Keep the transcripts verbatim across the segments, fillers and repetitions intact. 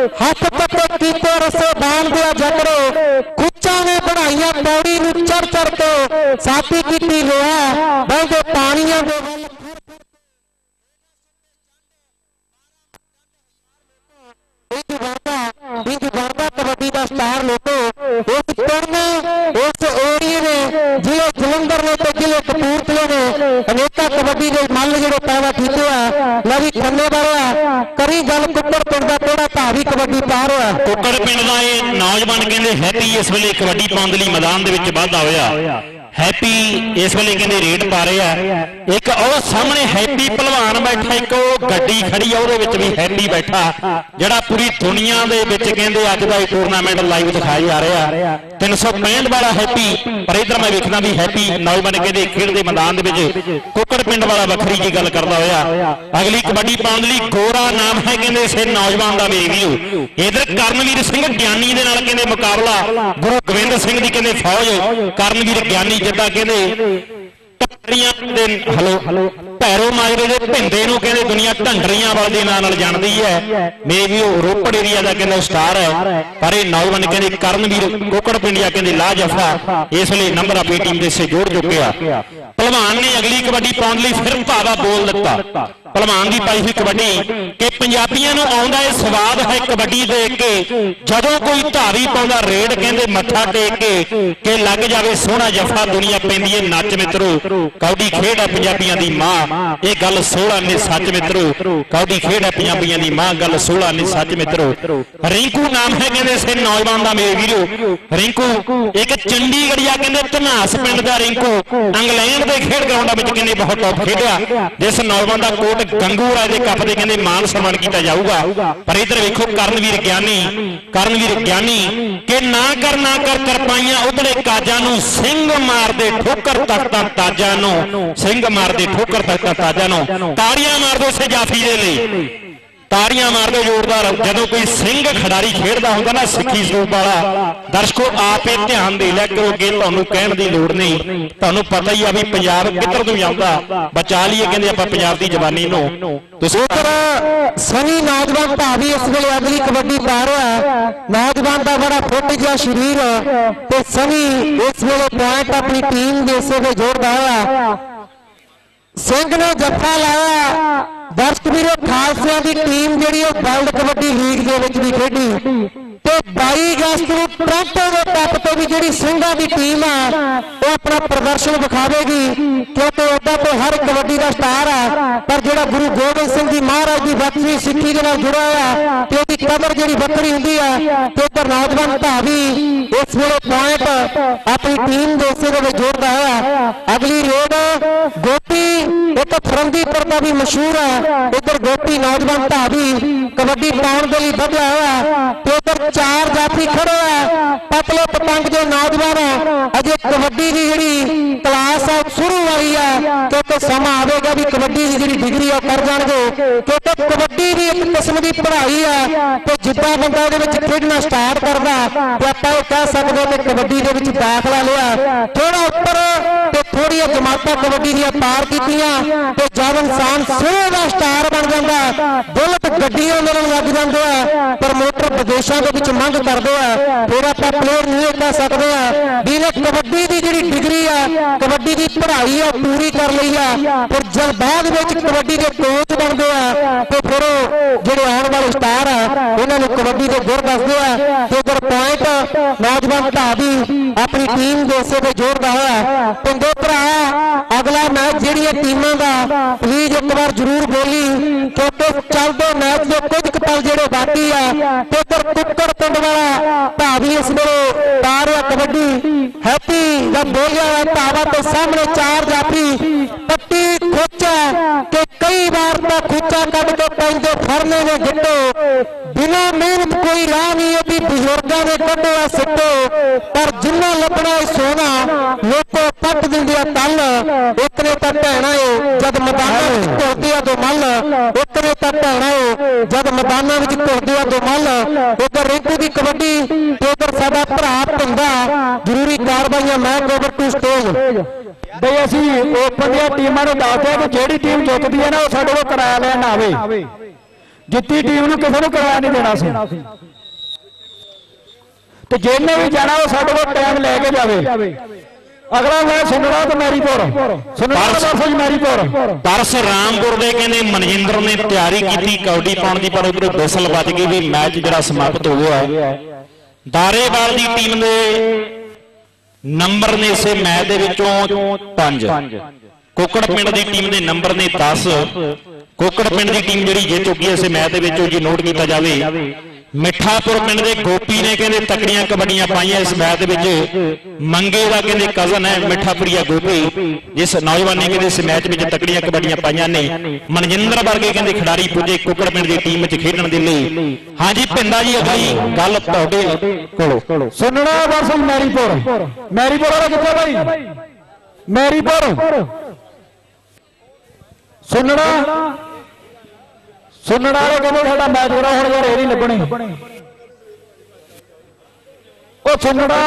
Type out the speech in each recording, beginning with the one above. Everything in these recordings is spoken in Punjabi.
हथ पत्ते कीते रसे बाण दिया जकड़े खुचा ने बढ़ाइया पौड़ी नूं चढ़ चढ़ के साथी कीती लोहा बहदे पानियां दे कबड्डी का स्टार लोगो इस पिंड ने इस एरिए ने जिले जलंधर ने तो जिले कपूरथले ने अनेका कबड्डी के मल जो पैदा किए लवी खन्ने वाला करी गल कुकड़ पिंड का केड़ा भावी कबड्डी पा रहा कुकड़ पिंड का ये नौजवान कहते हैप्पी इस वेले कबड्डी पाने के लिए मैदान के वाधा होया हैप्पी इस वेले कहते रेड पा रहे हैं एक और सामने हैप्पी भलवान बैठा एक गड्डी खड़ी है वो भी हैप्पी बैठा जड़ा पूरी दुनिया के कहते अज का टूरनामेंट लाइव दिखाया जा रहा तीन सौ पैंठ वाला हैप्पी पर इधर मैं वेखना भी हैप्पी नौजवान कहते खेल के मैदान कुकड़ पिंड वाला वखरी की गल करता होया अगली कबड्डी पाने लिए गोरा नाम है कहते इस नौजवान का मेरे व्यू इधर करनवीर सिंह ज्ञानी के नाल कहते मुकाबला गुरु गोविंद सिंह की कहते फौज करनवीर ज्ञानी जिदा कहते हलो हलो भैरो माजरे के भिंदे कहते दुनिया ढंडरिया वाले नाम जानती है मे भी रोपड़ एरिया का कहते स्टार है पर यह नौजवान कहते करनवीर कुकड़ पिंडिया कहते लाजफा इसलिए नंबर अपनी टीम के से जोड़ चुके भलवान ने अगली कबड्डी पाने लिए फिर भावा बोल दिता भलवान की पाई हुई कबड्डी कि पंजाबियों को आउंदा है स्वाद है कबड्डी देख के जदों कोई धावी पाउंदा रेड कहते मत्था टेक के कि लग जाए सोहना जफा दुनिया पैंदी है नच मित्रो कबड्डी खेड है पंजाबियों की मां ये गल सोलह ने सच मित्रो कबड्डी खेड है पंजाबियों की मां गल सोलह ने सच मित्रो रिंकू नाम है कहते इस नौजवान का मेरे वीरो रिंकू एक चंडीगढ़िया कहते धनास पिंड का रिंकू इंग्लैंड के खेड ग्राउंड में कहते बहुत टॉप खेडिया जिस नौजवान का कोट गंगू राय के कप के कहते मान सम्मान किया जाऊगा पर इधर वेखो करनवीर ज्ञानी करनवीर ज्ञानी के ना कर ना कर करपाइया उधड़े काजा नूं सिंह मार दे ठोकर तख्ता ताजा नूं सिंह मार दे ठोकर तख्ता ताजा नूं ताड़ियां मार दो इस जाफी दे लई ताड़ियां मार दो जोरदार जदों कोई सिंह खिडारी खेडदा हुंदा ना सिक्खी स्वरूप वाला दर्शकों आप ही ध्यान दे लिया करो कि तुहानूं कहण दी लोड़ नहीं तुहानूं पता ही आ भी पंजाब किधर तो जांदा बचा लईए कहंदे आपां पंजाब दी जवानी नूं तुसीं उधर सनी नौजवान भावी इस वेले अगली कबड्डी पा रहा नौजवान का बड़ा फुट जिहा शरीर ते सनी इस वेले पॉइंट अपनी टीम दे हिस्से ते जोड़दा होया सिंह ने जत्था लाया दर्शक वीरो खालसिया की टीम जी वर्ल्ड कबड्डी लीग के भी खेडी तो बाई अगस्त को टोरंटो के कप तो भी जी सिंघा की टीम है वो अपना प्रदर्शन दिखावेगी क्योंकि उदा तो हर कबड्डी का स्टार है पर जो गुरु गोबिंद सिंह जी महाराज की बख्शी सिक्खी के नाल जुड़ा है तो उसकी कदर जी बखरी होंगी है तो उधर नौजवान भावी इस वेले पॉइंट अपनी टीम के हिस्से में जोड़ता है अगली रेड गोपी एक फरंदीपुर का भी मशहूर है उधर गोपी नौजवान भावी कबड्डी पाने के लिए बढ़िया हुआ तो उधर चार जाफी खड़े है पतले पतंग जो नौजवान है अजे कबड्डी की जी क्लास है शुरू हुई है क्योंकि समा आएगा भी कबड्डी की जी डिग्री कर जाएंगे क्योंकि कबड्डी भी एक किस्म की पढ़ाई है तो जिदा बंदा खेलना स्टार्ट करता तो आप कह सकते हैं कि कबड्डी के दाखला लिया थोड़ा उपर तो थोड़ी जमात कबड्डी दी पार की तो जब इंसान सिरों का स्टार बन जाता बुलट गड्डियां मिलन लग जाते हैं प्रमोटर विदेशों के मंग करते हैं फिर आप प्लेयर नहीं कह सकते हैं भी ने कबड्डी की जी डिग्री है कबड्डी की पढ़ाई है पूरी कर ली है फिर जब बाद में कबड्डी के कोच बनते हैं तो फिर जो आने वाले स्टार है उन्होंने कबड्डी के गुर दसते हैं तो उधर पॉइंट नौजवान भावी अपनी टीम के हिस्से में जोड़ता है पिंडो भरा अगला मैच जी टीमों का प्लीज एक बार जरूर बोली क्योंकि चलते मैच के कुछ पल जो बाकी है तो उधर कुकड़ पिंड वाला भावी इस वेले पा रहा कबड्डी हैप्पी जब बोलिया भावा तो सामने चार जाफी पट्टी खोचा कि कई बार तो खोचा कट के पेंदे फरने में गिट्टो बिना मेहनत कोई राह नहीं होती बुजुर्गों ने कटो सिटो पर जिन्ना लपना सोना लोग पट देंगे तल एक ने तो भैना है जब मैदान घुलते हैं दो मल एक ने तो भैना है जब मैदान घुलते हैं दो मल उधर रिंकू की कबड्डी तो उधर साडा भरा पिंदा जरूरी कार्रवाइयां मैं ओवर टू स्टेज बई असी ओपन दी टीमां नूं दसदे कि जिहड़ी टीम जितदी है ना वो साडे कोल किराया लैण आवे ਜਿੱਤੀ ਟੀਮ ਨੂੰ ਕਿਸੇ ਨੂੰ ਕਿਰਾਇਆ ਨਹੀਂ ਦੇਣਾ ਸੀ ਤੇ ਜਿਹਨੇ ਵੀ ਜਾਣਾ ਉਹ ਸਾਡੇ ਕੋਲ ਟਾਈਮ ਲੈ ਕੇ ਜਾਵੇ। ਅਗਲਾ ਮੈਂ ਸੁਣਨਾ ਤੇ ਮੈਰੀਪੁਰ ਸੁਣਨਾ ਵਰਸਸ ਮੈਰੀਪੁਰ ਪਰਸਰਾਮਪੁਰ ਦੇ ਕਹਿੰਦੇ ਮਨਜਿੰਦਰ ਨੇ ਤਿਆਰੀ ਕੀਤੀ ਕਬੱਡੀ ਪਾਉਣ ਦੀ, ਪਰ ਉਧਰ ਬਿਸਲ ਵੱਜ ਗਈ ਵੀ ਮੈਚ ਜਿਹੜਾ ਸਮਾਪਤ ਹੋ ਗਿਆ। ਦਾਰੇਵਾਲ ਦੀ ਟੀਮ ਦੇ ਨੰਬਰ ਨੇ ਇਸੇ ਮੈਚ ਦੇ ਵਿੱਚੋਂ ਪੰਜ, ਕੁੱਕੜ ਪਿੰਡ ਦੀ ਟੀਮ ਦੇ ਨੰਬਰ ਨੇ ਦਸ। ਕੁੱਕੜ ਪਿੰਡ ਦੀ ਟੀਮ ਜਿਹੜੀ ਜਿੱਤ ਚੁੱਕੀ ਹੈ ਇਸੇ ਮੈਚ ਦੇ ਵਿੱਚੋਂ ਜੀ ਨੋਟ ਕੀਤਾ ਜਾਵੇ। ਮਿੱਠਾਪੁਰ ਪਿੰਡ ਦੇ ਗੋਪੀ ਨੇ ਕਹਿੰਦੇ ਤਕੜੀਆਂ ਕਬੱਡੀਆਂ ਪਾਈਆਂ ਇਸ ਮੈਚ ਦੇ ਵਿੱਚ। ਮੰਗੇ ਦਾ ਕਹਿੰਦੇ ਕਜ਼ਨ ਹੈ ਮਿੱਠਾਪੁਰੀਆ ਗੋਪੀ, ਜਿਸ ਨੌਜਵਾਨ ਨੇ ਕਹਿੰਦੇ ਇਸ ਮੈਚ ਵਿੱਚ ਤਕੜੀਆਂ ਕਬੱਡੀਆਂ ਪਾਈਆਂ ਨੇ। ਮਨਜਿੰਦਰ ਵਰਗੇ ਕਹਿੰਦੇ ਖਿਡਾਰੀ ਪੁੱਜੇ ਕੁੱਕੜ ਪਿੰਡ ਦੀ ਟੀਮ ਵਿੱਚ ਖੇਡਣ ਦੇ ਲਈ। ਹਾਂਜੀ ਭਿੰਦਾ ਜੀ ਅਗਲੀ ਗੱਲ ਤੁਹਾਡੇ ਕੋਲੋਂ। ਸੁਣਨਾ ਵਰਸਸ ਮੈਰੀਪੁਰ। ਮੈਰੀਪੁਰ ਵਾਲਾ ਕਿੱਥੇ ਬਾਈ? ਮੈਰੀਪੁਰ ਸੁਣਨਾ ਸੁਣਨ ਵਾਲੇ ਕਹਿੰਦੇ ਸਾਡਾ ਮੈਚ ਕਰਾ ਹੁਣ ਯਾਰ ਇਹ ਨਹੀਂ ਲੱਗਣੀ। ਉਹ ਸੁਣਨਾ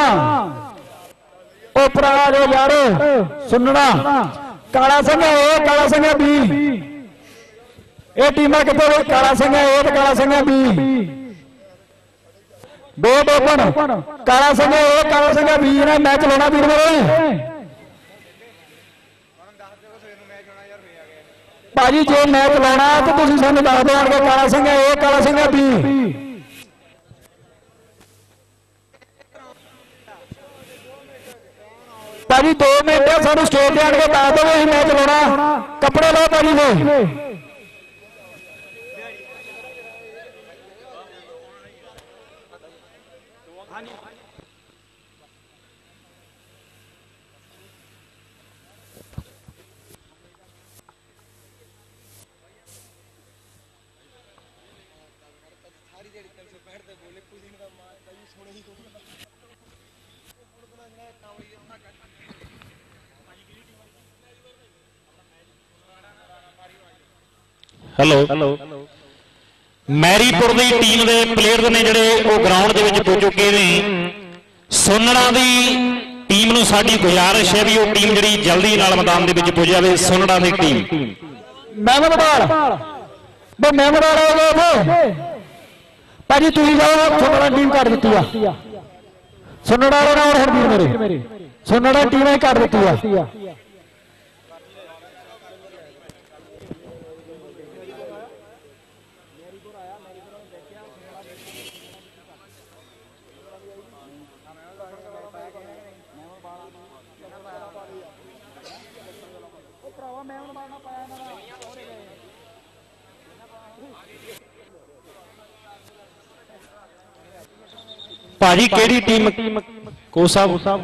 ਉਹ ਭਰਾ ਜੋ ਯਾਰ ਸੁਣਨਾ ਕਾਲਾ ਸਿੰਘ ਏ ਕਾਲਾ ਸਿੰਘ ਬੀ, ਇਹ ਟੀਮਾਂ ਕਿੱਥੇ? ਕਾਲਾ ਸਿੰਘ ਏ ਤੇ ਕਾਲਾ ਸਿੰਘ ਬੀ, ਦੋ ਓਪਨ ਕਾਲਾ ਸਿੰਘ ਏ ਕਾਲਾ ਸਿੰਘ ਬੀ ਨੇ ਮੈਚ ਲਾਉਣਾ ਵੀਰ ਮੇਰੇ। ਭਾਜੀ ਜੇ ਮੈਚ ਲਾਉਣਾ ਤਾਂ ਤੁਸੀਂ ਸਾਨੂੰ ਦੱਸ ਦਿਓ ਆਣ ਕੇ ਕਾਲਾ ਸਿੰਘ ਏ ਕਾਲਾ ਸਿੰਘ ਬੀ। ਭਾਜੀ ਦੋ ਮਿੰਟ ਸਾਨੂੰ ਸਟੇਜ ਤੇ ਆਣ ਕੇ ਦੱਸ ਦਿਓ ਅਸੀਂ ਮੈਚ ਲਾਉਣਾ। ਕੱਪੜੇ ਲਾਓ ਭਾਜੀ ਦੇ। ਹੈਲੋ, ਮੈਰੀਪੁਰ ਦੀ ਟੀਮ ਦੇ ਪਲੇਅਰ ਨੇ ਜਿਹੜੇ ਉਹ ਗਰਾਊਂਡ ਦੇ ਵਿੱਚ ਪੁੱਜ ਚੁੱਕੇ ਨੇ। ਸੋਨੜਾ ਦੀ ਟੀਮ ਨੂੰ ਸਾਡੀ ਗੁਜ਼ਾਰਿਸ਼ ਹੈ ਵੀ ਉਹ ਟੀਮ ਜਿਹੜੀ ਜਲਦੀ ਨਾਲ ਮੈਦਾਨ ਦੇ ਵਿੱਚ ਪੁੱਜ ਜਾਵੇ। ਸੋਨੜਾ ਦੀ ਟੀਮ ਮਹਿਮਦਵਾਲ ਬਈ ਮਹਿਮਦਵਾਲ ਹੋ ਗਏ ਭਾਜੀ, ਤੁਸੀਂ ਜਾਓ। ਸੋਨੜਾ ਟੀਮ ਕੱਢ ਦਿੱਤੀ ਆ। ਸੋਨੜਾ ਵਾਲੇ ਨਾਲ ਹਰਦੀਪ ਮੇਰੇ ਸੋਨੜਾ ਟੀਮ ਹੀ ਕੱਢ ਦਿੱਤੀ ਆ। ਭਾਜੀ ਕਿਹੜੀ ਟੀਮ? ਕੋਚ ਸਾਹਿਬ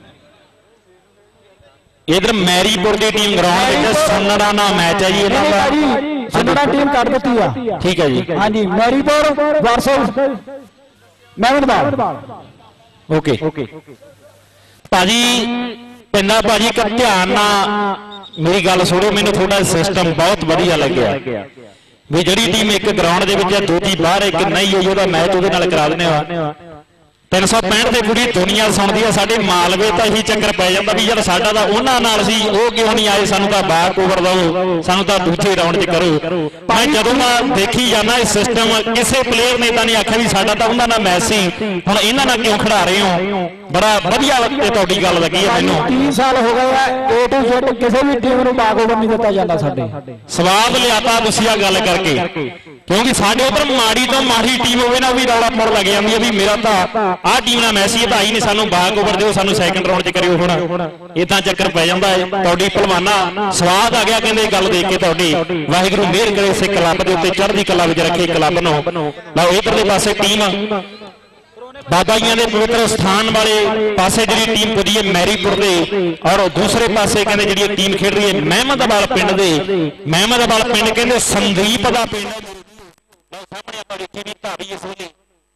ਇਧਰ ਮੈਰੀਪੁਰ ਦੀ ਟੀਮ ਗਰਾਊਂਡ ਵਿੱਚ ਸੋਨੜਾ ਨਾਲ ਮੈਚ ਹੈ ਜੀ ਇਹਨਾਂ ਦਾ। ਸੋਨੜਾ ਟੀਮ ਕੱਢ ਦਿੱਤੀ ਆ। ਠੀਕ ਹੈ ਜੀ। ਹਾਂਜੀ ਮੈਰੀਪੁਰ ਵਰਸਸ ਮਹਿਮਦਵਾਲ। ਓਕੇ ਭਾਜੀ ਪਿੰਦਾ ਭਾਜੀ ਇੱਕ ਧਿਆਨ ਨਾਲ ਮੇਰੀ ਗੱਲ ਸੁਣੋ, ਮੈਨੂੰ ਤੁਹਾਡਾ ਸਿਸਟਮ ਬਹੁਤ ਵਧੀਆ ਲੱਗਿਆ ਵੀ ਜਿਹੜੀ ਟੀਮ ਇੱਕ ਗਰਾਊਂਡ ਦੇ ਵਿੱਚ ਹੈ ਦੂਜੀ ਬਾਹਰ ਇੱਕ ਨਹੀਂ ਹੋਈ ਉਹਦਾ ਮੈਚ ਉਹਦੇ ਨਾਲ ਕਰਾ ਦਿੰਦੇ ਆ। ਤਿੰਨ ਸੌ ਪੈਂਹਠ ਦੇ ਪੂਰੀ ਦੁਨੀਆ ਸੁਣਦੀ ਆ। ਸਾਡੇ ਮਾਲਵੇ ਤਾਂ ਇਹੀ ਚੱਕਰ ਪੈ ਜਾਂਦਾ ਵੀ ਯਾਰ ਸਾਡਾ ਤਾਂ ਉਹਨਾਂ ਨਾਲ ਸੀ, ਉਹ ਕਿਉਂ ਨਹੀਂ ਆਏ, ਸਾਨੂੰ ਤਾਂ ਬੈਕ ਓਵਰ ਦਿਓ, ਸਾਨੂੰ ਤਾਂ ਦੂਜੇ ਰਾਊਂਡ 'ਚ ਕਰੋ। ਮੈਂ ਜਦੋਂ ਮੈਂ ਦੇਖੀ ਜਾਂਦਾ ਇਹ ਸਿਸਟਮ, ਕਿਸੇ ਪਲੇਅਰ ਨੇ ਤਾਂ ਨਹੀਂ ਆਖਿਆ ਵੀ ਸਾਡਾ ਤਾਂ ਉਹਨਾਂ ਨਾਲ ਮੈਚ ਸੀ, ਹੁਣ ਇਹਨਾਂ ਨਾਲ ਕਿਉਂ ਖਿਡਾ ਰਹੇ ਹੋ। ਬੜਾ ਵਧੀਆ ਤੁਹਾਡੀ ਗੱਲ ਲੱਗੀ ਹੈ ਮੈਨੂੰ। तीन साल हो गए ए टू जेड किसी भी टीम ਨੂੰ ਬਾਗ ਓਵਰ ਨਹੀਂ ਦਿੱਤਾ ਜਾਂਦਾ। ਸਾਡੇ ਸਵਾਦ ਲਿਆਤਾ ਤੁਸੀਂ ਆ ਗੱਲ ਕਰਕੇ, ਕਿਉਂਕਿ ਸਾਡੇ ਉਧਰ ਮਾੜੀ ਤੋਂ ਮਾੜੀ ਟੀਮ ਹੋਵੇ ਨਾ ਉਹ ਵੀ ਰੌਲਾ ਪਾਉਣ ਲੱਗ ਜਾਂਦੀ ਹੈ ਵੀ ਮੇਰਾ ਤਾਂ ਆਹ ਟੀਮ ਨਾਲ ਮੈਸੀ ਤਾਂ ਆਈ ਨਹੀਂ, ਸਾਨੂੰ ਬਾਗ ਓਵਰ ਦਿਓ, ਸਾਨੂੰ ਸੈਕੰਡ ਰਾਊਂਡ 'ਚ ਕਰਿਓ। ਹੁਣ ਇਹ ਤਾਂ ਚੱਕਰ ਪੈ ਜਾਂਦਾ ਹੈ। ਤੁਹਾਡੀ ਭਲਵਾਨਾ ਸਵਾਦ ਆ ਗਿਆ ਕਹਿੰਦੇ ਗੱਲ ਦੇਖ ਕੇ ਤੁਹਾਡੀ। ਵਾਹਿਗੁਰੂ ਮਿਹਰ ਕਰੇ ਇਸੇ ਕਲੱਬ ਦੇ ਉੱਤੇ ਚੜ੍ਹਦੀ ਕਲਾ ਵਿੱਚ ਰੱਖੇ ਕਲੱਬ ਨੂੰ। ਲਓ ਇਧਰਲੇ ਪਾਸੇ ਟੀਮ ਬਾਬਾ ਜੀਆਂ ਦੇ ਪਵਿੱਤਰ ਸਥਾਨ ਵਾਲੇ ਪਾਸੇ ਜਿਹੜੀ ਟੀਮ ਪੁੱਜੀ ਹੈ ਮੈਰੀਪੁਰ ਦੇ, ਔਰ ਦੂਸਰੇ ਪਾਸੇ ਕਹਿੰਦੇ ਜਿਹੜੀ ਟੀਮ ਖੇਡ ਰਹੀ ਹੈ ਮਹਿਮਦਵਾਲ ਪਿੰਡ ਦੇ। ਮਹਿਮਦਵਾਲ ਪਿੰਡ ਕਹਿੰਦੇ ਸੰਦੀਪ ਦਾ ਪਿੰਡ ਸਾਹਮਣੇ ਆਪਾਂ ਦੇਖੀ ਵੀ ਧਾਰੀ ਇਸ ਵੇਲੇ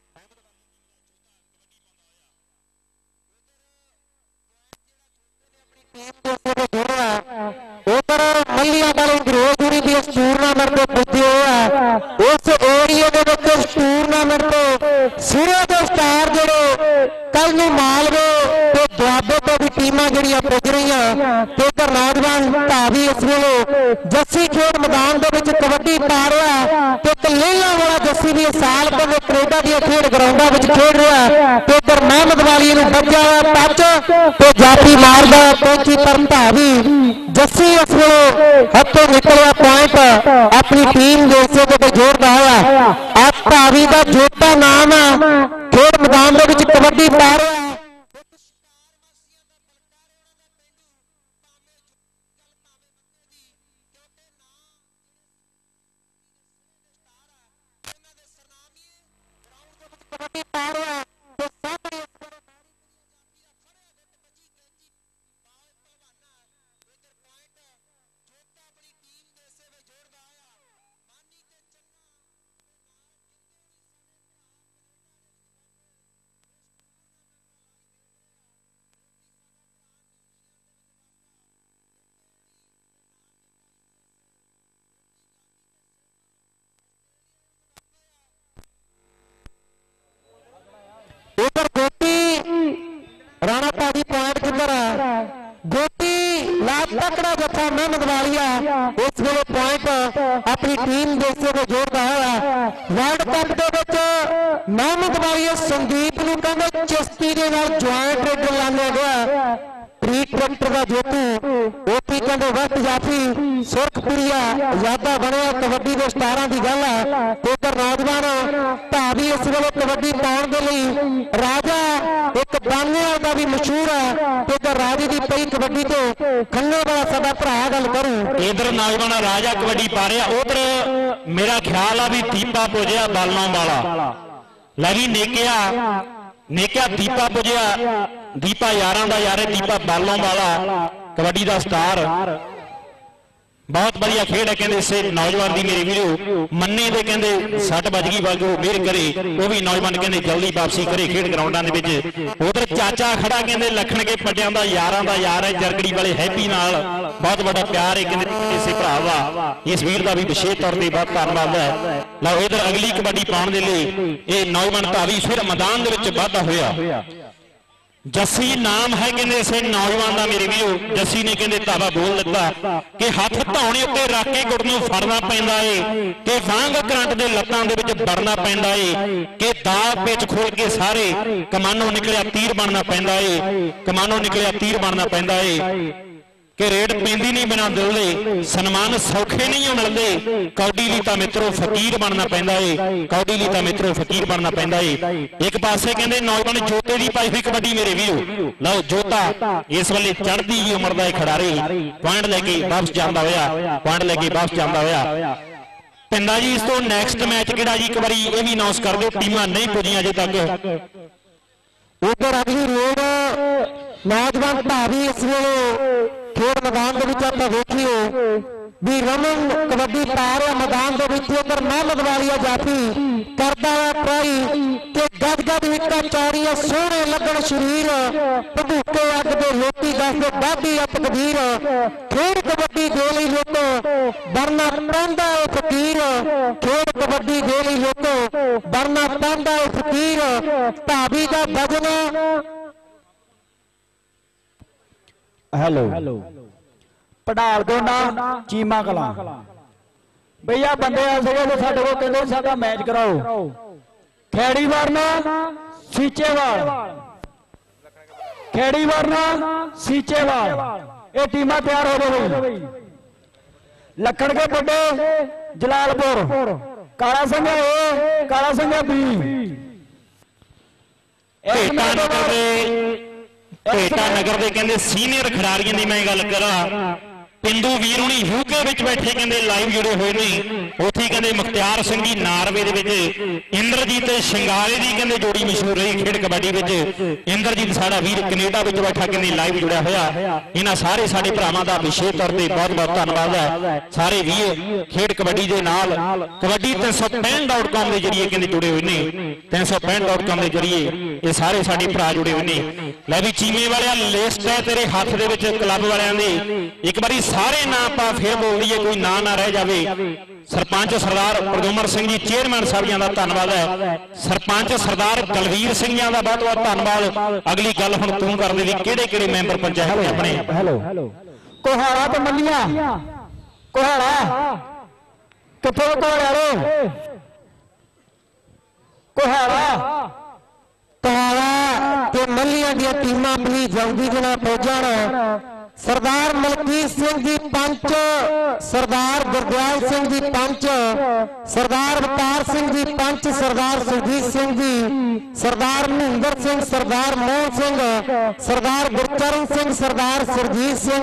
ਉਧਰ ਮੱਲੀਆਂ ਵਾਲੇ ਗਰੋਜੂਰੀ ਦੀ ਟੂਰਨਾਮੈਂਟ ਤੋਂ ਪੁੱਜੇ ਹੋਇਆ। ਉਸ ਏਰੀਏ ਦੇ ਵਿੱਚ ਟੂਰਨਾਮੈਂਟ ਤੋਂ ਸਿਰੇ ਦੇ ਸਟਾਰ ਜਿਹੜੇ ਕੱਲ ਨੂੰ ਮਾਲਵੇ ਤੇ ਦੁਆਬੇ ਤੋਂ ਵੀ ਟੀਮਾਂ ਜਿਹੜੀਆਂ ਪੁੱਜ ਰਹੀਆਂ ਤੇ ਇੱਧਰ ਨੌਜਵਾਨ ਭਾਵੀ ਇਸ ਵੇਲੇ ਜੱਸੀ ਖੇਡ ਮੈਦਾਨ ਦੇ ਵਿੱਚ ਕਬੱਡੀ ਪਾ ਰਿਹਾ ਤੇ ਕਲੇਲਾ ਵਾਲਾ ਜੱਸੀ ਵੀ ਇਸ ਸਾਲ ਤੋਂ ਕੈਨੇਡਾ ਦੀਆਂ ਖੇਡ ਗਰਾਊਂਡਾਂ ਵਿੱਚ ਖੇਡ ਰਿਹਾ ਤੇ ਇੱਧਰ ਮਹਿਮਦ ਵਾਲੀ ਨੂੰ ਵੱਜਿਆ ਹੋਇਆ ਟੱਚ ਤੇ ਜਾਫੀ ਮਾਰਦਾ ਪਹੁੰਚੀ ਪਰ ਭਾਵੀ ਜੱਸੀ ਇਸ ਵੇਲੇ ਹੱਥੋਂ ਨਿਕਲਿਆ ਪੁਆਇੰਟ ਆਪਣੀ ਟੀਮ ਦੇ ਹਿੱਸੇ ਤੇ ਜੋੜਦਾ ਹੋਇਆ ਆ ਭਾਵੀ ਦਾ ਜੋਤਾ ਨਾਮ ਖੇਡ ਮੈਦਾਨ ਦੇ ਵਿੱਚ ਕਬੱਡੀ ਪਾ ਰਿਹਾ ਕਬੱਡੀ ਪਾ ਰਿਹਾ ਤੇ ਸਾਹਮਣੇ ਉਧਰ ਗੋਪੀ ਰਾਣਾ ਭਾਜੀ ਪੁਆਇੰਟ ਕਿੱਧਰ ਆ ਗੋਪੀ ਲਾਭ ਤਕੜਾ ਜੱਫਾ ਮਹਿਮਦ ਵਾਲੀਆ ਇਸ ਵੇਲੇ ਪੁਆਇੰਟ ਆਪਣੀ ਟੀਮ ਦੇ ਹਿੱਸੇ ਤੇ ਜੋੜਦਾ ਹੋਇਆ ਵਰਲਡ ਕੱਪ ਦੇ ਵਿੱਚ ਮਹਿਮਦ ਵਾਲੀਆ ਸੰਦੀਪ ਨੂੰ ਕਹਿੰਦੇ ਚਿਸ਼ਤੀ ਦੇ ਨਾਲ ਜੁਆਇੰਟ ਰੇਡਰ ਲਾਇਆ ਗਿਆ ਪ੍ਰੀ ਟਰੈਕਟਰ ਦਾ ਜੇਤੂ ਓਪੀ ਕਹਿੰਦੇ ਵਕਤ ਜਾਫੀ ਸੁਰਖਪੁਰੀਆ ਯਾਦਾ ਬਣਿਆ ਕਬੱਡੀ ਦੇ ਸਟਾਰਾਂ ਦੀ ਗੱਲ ਹੈ ਤੇ ਇੱਧਰ ਨੌਜਵਾਨ ਭਾਵੀ ਇਸ ਵੇਲੇ ਕਬੱਡੀ ਪਾਉਣ ਦੇ ਲਈ ਰਾਜਾ ਇੱਕ ਬਾਨੇ ਦਾ ਵੀ ਮਸ਼ਹੂਰ ਹੈ ਤੇ ਇੱਧਰ ਰਾਜੇ ਦੀ ਪਈ ਕਬੱਡੀ ਤੇ ਖੰਨੇ ਵਾਲਾ ਸਾਡਾ ਭਰਾ ਗੱਲ ਕਰੂ ਇਧਰ ਨੌਜਵਾਨ ਰਾਜਾ ਕਬੱਡੀ ਪਾ ਰਿਹਾ ਉਧਰ ਮੇਰਾ ਖਿਆਲ ਆ ਵੀ ਦੀਪਾ ਪੁੱਜਿਆ ਬਾਲਾਂ ਵਾਲਾ ਲੈ ਵੀ ਨੇਕਿਆ ਨੇਕਿਆ ਦੀਪਾ ਪੁੱਜਿਆ ਦੀਪਾ ਯਾਰਾਂ ਦਾ ਯਾਰੇ ਦੀਪਾ ਬਾਲੋਂ ਵਾਲਾ ਕਬੱਡੀ ਦਾ ਸਟਾਰ ਬਹੁਤ ਵਧੀਆ ਖੇਡ ਹੈ ਕਹਿੰਦੇ ਇਸੇ ਨੌਜਵਾਨ ਦੀ ਮੇਰੇ ਵੀਰੋ ਮੰਨੇ ਦੇ ਕਹਿੰਦੇ ਸੱਟ ਵੱਜ ਗਈ ਵਾਂਗੂ ਮਿਹਰ ਕਰੇ ਉਹ ਵੀ ਨੌਜਵਾਨ ਕਹਿੰਦੇ ਜਲਦੀ ਵਾਪਸੀ ਕਰੇ ਖੇਡ ਗਰਾਊਂਡਾਂ ਦੇ ਵਿੱਚ ਉਧਰ ਚਾਚਾ ਖੜਾ ਕਹਿੰਦੇ ਲਖਣ ਕੇ ਪੱਟਿਆਂ ਦਾ ਯਾਰਾਂ ਦਾ ਯਾਰ ਹੈ ਜਰਗੜੀ ਵਾਲੇ ਹੈਪੀ ਨਾਲ ਬਹੁਤ ਵੱਡਾ ਪਿਆਰ ਹੈ ਕਹਿੰਦੇ ਇਸੇ ਭਰਾ ਦਾ ਇਸ ਵੀਰ ਦਾ ਵੀ ਵਿਸ਼ੇਸ਼ ਤੌਰ ਤੇ ਬਹੁਤ ਧੰਨਵਾਦ ਹੈ ਲਓ ਇਧਰ ਅਗਲੀ ਕਬੱਡੀ ਪਾਉਣ ਦੇ ਲਈ ਇਹ ਨੌਜਵਾਨ ਭਾਵੀ ਫਿਰ ਮੈਦਾਨ ਦੇ ਵਿੱਚ ਵਾਧਾ ਹੋਇਆ ਜੱਸੀ ਨਾਮ ਹੈ ਕਹਿੰਦੇ ਇਸੇ ਨੌਜਵਾਨ ਦਾ ਮੇਰੇ ਵੀਰੋ ਜੱਸੀ ਨੇ ਕਹਿੰਦੇ ਤਾਵਾ ਬੋਲ ਦਿੱਤਾ ਕਿ ਹੱਥ ਧੌਣੇ ਉੱਤੇ ਰੱਖ ਕੇ ਗੁੱਟ ਨੂੰ ਫੜਨਾ ਪੈਂਦਾ ਏ ਕਿ ਵਾਂਗ ਕਰੰਟ ਦੇ ਲੱਤਾਂ ਦੇ ਵਿੱਚ ਵੜਨਾ ਪੈਂਦਾ ਏ ਕਿ ਦਾਅ ਵਿੱਚ ਖੋਲ ਕੇ ਸਾਰੇ ਕਮਾਨੋਂ ਨਿਕਲਿਆ ਤੀਰ ਬਣਨਾ ਪੈਂਦਾ ਏ ਕਮਾਨੋਂ ਨਿਕਲਿਆ ਤੀਰ ਬਣਨਾ ਪੈਂਦਾ ਏ ਕਿ ਰੇਡ ਪੈਂਦੀ ਨਹੀਂ ਬਿਨਾਂ ਦਿਲ ਦੇ ਸਨਮਾਨ ਸੌਖੇ ਨਹੀਂ ਮਿਲਦੇ ਕੌਡੀ ਲਈ ਤਾਂ ਮਿੱਤਰੋ ਫਕੀਰ ਬਣਨਾ ਪੈਂਦਾ ਏ ਕੌਡੀ ਲਈ ਤਾਂ ਮਿੱਤਰੋ ਫਕੀਰ ਬਣਨਾ ਪੈਂਦਾ ਏ ਇੱਕ ਪਾਸੇ ਕਹਿੰਦੇ ਨੌਜਵਾਨ ਜੋਤੇ ਦੀ ਪਾਈ ਹੋਈ ਕਬੱਡੀ ਮੇਰੇ ਵੀਰੋ ਲਓ ਜੋਤਾ ਇਸ ਵੇਲੇ ਚੜ੍ਹਦੀ ਹੀ ਉਮਰ ਦਾ ਇਹ ਖਿਡਾਰੀ ਪੁਆਇੰਟ ਲੈ ਕੇ ਵਾਪਸ ਜਾਂਦਾ ਹੋਇਆ ਪੁਆਇੰਟ ਲੈ ਕੇ ਵਾਪਸ ਜਾਂਦਾ ਹੋਇਆ ਪਿੰਦਾ ਜੀ ਇਸ ਤੋਂ ਨੈਕਸਟ ਮੈਚ ਕਿਹੜਾ ਜੀ ਇੱਕ ਵਾਰੀ ਇਹ ਵੀ ਅਨਾਉਂਸ ਕਰ ਦਿਓ ਟੀਮਾਂ ਨਹੀਂ ਪੁੱਜੀਆਂ ਅਜੇ ਤੱਕ ਉਧਰ ਅਗਲੀ ਰੇਡ ਨੌਜਵਾਨ ਭਾਵੀ ਇਸ ਵੇਲੇ ਖੇਡ ਮੈਦਾਨ ਦੇ ਵਿੱਚ ਆਪਾਂ ਵੇਖੀਏ ਵੀ ਰਮਨ ਕਬੱਡੀ ਪਾ ਰਿਹਾ ਮੈਦਾਨ ਦੇ ਵਿੱਚ ਉਧਰ ਮਹਿਮਦ ਵਾਲੀਆ ਜਾਫੀ ਕਰਦਾ ਹੈ ਟਰਾਈ ਕਿ ਗੱਜ ਗੱਜ ਵਿਕਟਾਂ ਚੌੜੀਆਂ ਸੋਹਣੇ ਲੱਗਣ ਸ਼ਰੀਰ ਭੁੱਕੇ ਅੱਗ ਦੇ ਲੋਕੀ ਦੱਸਦੇ ਬਾਦੀ ਅਪ ਕਬੀਰ ਖੇਡ ਕਬੱਡੀ ਦੇ ਲਈ ਲੋਕੋ ਵਰਨਾ ਪੈਂਦਾ ਹੈ ਫਕੀਰ ਖੇਡ ਕਬੱਡੀ ਦੇ ਲਈ ਲੋਕੋ ਵਰਨਾ ਪੈਂਦਾ ਹੈ ਫਕੀਰ ਭਾਵੀ ਦਾ ਵਜਨ ਹੈਲੋ ਪੜਾਲ ਦੋਨਾ ਚੀਮਾ ਕਲਾਂ ਭਈਆ ਬੰਦੇ ਆ ਸੀਗੇ ਤੇ ਸਾਡੇ ਕੋਲ ਕਹਿੰਦੇ ਸਾਡਾ ਮੈਚ ਕਰਾਓ ਖੇੜੀ ਵਰਨਾ ਸੀਚੇਵਾਲ ਖੇੜੀ ਵਰਨਾ ਸੀਚੇਵਾਲ ਇਹ ਟੀਮਾਂ ਤਿਆਰ ਹੋ ਗਏ ਬਈ ਲੱਖਣ ਕੇ ਵੱਡੇ ਜਲਾਲਪੁਰ ਕਾਲਾ ਸਿੰਘਾ ਏ ਕਾਲਾ ਸਿੰਘਾ ਬੀ ਭੇਟਾ ਨਗਰ ਦੇ ਭੇਟਾ ਨਗਰ ਦੇ ਕਹਿੰਦੇ ਸੀਨੀਅਰ ਖਿਡਾਰੀਆਂ ਦੀ ਮੈਂ ਗੱਲ ਕਰਾਂ ਪਿੰਡੂ ਵੀਰ ਹੁਣੀ ਯੂਕੇ ਵਿੱਚ ਬੈਠੇ ਕਹਿੰਦੇ ਲਾਈਵ ਜੁੜੇ ਹੋਏ ਨੇ ਉੱਥੇ ਕਹਿੰਦੇ ਮੁਖਤਿਆਰ ਸਿੰਘ ਜੀ ਨਾਰਵੇ ਦੇ ਵਿੱਚ ਇੰਦਰਜੀਤ ਤੇ ਸ਼ਿੰਗਾਰੇ ਦੀ ਕਹਿੰਦੇ ਜੋੜੀ ਮਸ਼ਹੂਰ ਰਹੀ ਖੇਡ ਕਬੱਡੀ ਵਿੱਚ ਇੰਦਰਜੀਤ ਸਾਡਾ ਵੀਰ ਕੈਨੇਡਾ ਵਿੱਚ ਬੈਠਾ ਕਹਿੰਦੇ ਲਾਈਵ ਜੁੜਿਆ ਹੋਇਆ ਇਹਨਾਂ ਸਾਰੇ ਸਾਡੇ ਭਰਾਵਾਂ ਦਾ ਵਿਸ਼ੇਸ਼ ਤੌਰ ਤੇ ਬਹੁਤ ਬਹੁਤ ਧੰਨਵਾਦ ਹੈ ਸਾਰੇ ਵੀਰ ਖੇਡ ਕਬੱਡੀ ਦੇ ਨਾਲ ਕਬੱਡੀ ਤਿੰਨ ਸੌ ਪੈਂਹਠ ਡਾਟ ਕਾਮ ਦੇ ਜਰੀਏ ਕਹਿੰਦੇ ਜੁੜੇ ਹੋਏ ਨੇ ਤਿੰਨ ਸੌ ਪੈਂਹਠ ਡਾਟ ਕਾਮ ਦੇ ਜਰੀਏ ਇਹ ਸਾਰੇ ਸਾਡੇ ਭਰਾ ਜੁੜੇ ਹੋਏ ਨੇ ਲੈ ਵੀ ਚੀਮੇ ਵਾਲਿਆ ਲਿਸਟ ਹੈ ਤੇਰੇ ਹੱਥ ਦੇ ਵਿੱਚ ਕਲੱਬ ਵਾਲਿਆਂ ਦੀ ਇੱਕ ਵਾਰੀ ਸਾਰੇ ਨਾਂ ਆਪਾਂ ਫੇਰ ਬੋਲ ਦਈਏ, ਕੋਈ ਨਾਂ ਨਾ ਰਹਿ ਜਾਵੇ। ਸਰਪੰਚ ਸਰਦਾਰ ਪ੍ਰਦੋਮਨ ਸਿੰਘ ਜੀ ਚੇਅਰਮੈਨ ਸਾਹਿਬਾਂ ਦਾ ਧੰਨਵਾਦ ਹੈ। ਸਰਪੰਚ ਸਰਦਾਰ ਦਲਵੀਰ ਸਿੰਘ ਜੀ ਦਾ ਬਹੁਤ ਬਹੁਤ ਧੰਨਵਾਦ। ਅਗਲੀ ਗੱਲ ਹੁਣ ਤੂੰ ਕਰ ਦੇ ਵੀ ਕਿਹੜੇ ਕਿਹੜੇ ਮੈਂਬਰ ਪੰਚਾਇਤ ਨੇ ਆਪਣੇ। ਹੈਲੋ ਕੋਹਾੜਾ ਤੇ ਮੱਲੀਆਂ, ਕੋਹਾੜਾ ਕਿੱਥੋਂ ਕੋਹਾੜਾ ਕੋਹਾੜਾ ਕੋਹਾੜਾ ਤੇ ਮੱਲੀਆਂ ਦੀਆਂ ਟੀਮਾਂ ਆਪਣੀ ਜਲਦੀ ਦੇ ਨਾਲ ਪਹੁੰਚਣ। ਸਰਦਾਰ ਮਲਕੀਤ ਸਿੰਘ ਜੀ ਪੰਚ, ਸਰਦਾਰ ਗੁਰਦਿਆਲ ਸਿੰਘ ਜੀ ਪੰਚ, ਸਰਦਾਰ ਅਵਤਾਰ ਸਿੰਘ ਜੀ ਪੰਚ, ਸਰਦਾਰ ਸੁਰਜੀਤ ਸਿੰਘ ਜੀ, ਸਰਦਾਰ ਮਹਿੰਦਰ ਸਿੰਘ, ਸਰਦਾਰ ਮੋਹਨ ਸਿੰਘ, ਸਰਦਾਰ ਗੁਰਚਰਨ ਸਿੰਘ, ਸਰਦਾਰ ਸੁਰਜੀਤ ਸਿੰਘ,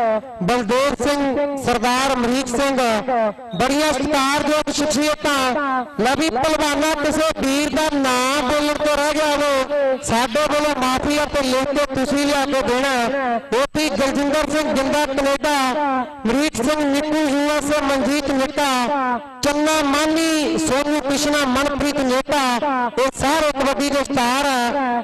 ਬਲਦੇਵ ਸਿੰਘ, ਸਰਦਾਰ ਅਮਰੀਕ ਸਿੰਘ। ਬੜੀਆਂ ਸਤਿਕਾਰਯੋਗ ਸ਼ਖਸੀਅਤਾਂ। ਲਵੀ ਪਹਿਲਵਾਨਾਂ ਕਿਸੇ ਵੀਰ ਦਾ ਨਾਮ ਬੋਲਣ ਤੋਂ ਰਹਿ ਗਿਆ ਹੋਵੇ, ਸਾਡੇ ਵੱਲੋਂ ਮਾਫੀ ਅਤੇ ਲਿਖ ਕੇ ਤੁਸੀਂ ਲਿਆ ਕੇ ਦੇਣਾ। ਓਪੀ ਗਲਜਿੰਦਰ ਸਿੰਘ ਜਿੰਦਾ ਕੈਨੇਡਾ, ਮਰੀਕ ਸਿੰਘ ਨਿੱਕੂ ਯੂਐਸਏ, ਮਨਜੀਤ ਨਿੱਕਾ, ਚੰਨਾ ਮਾਨੀ, ਸੋਨੂ ਕ੍ਰਿਸ਼ਨਾ, ਮਨਪ੍ਰੀਤ ਨੇਤਾ, ਇਹ ਸਾਰੇ ਕਬੱਡੀ ਦੇ ਸਟਾਰ ਆ।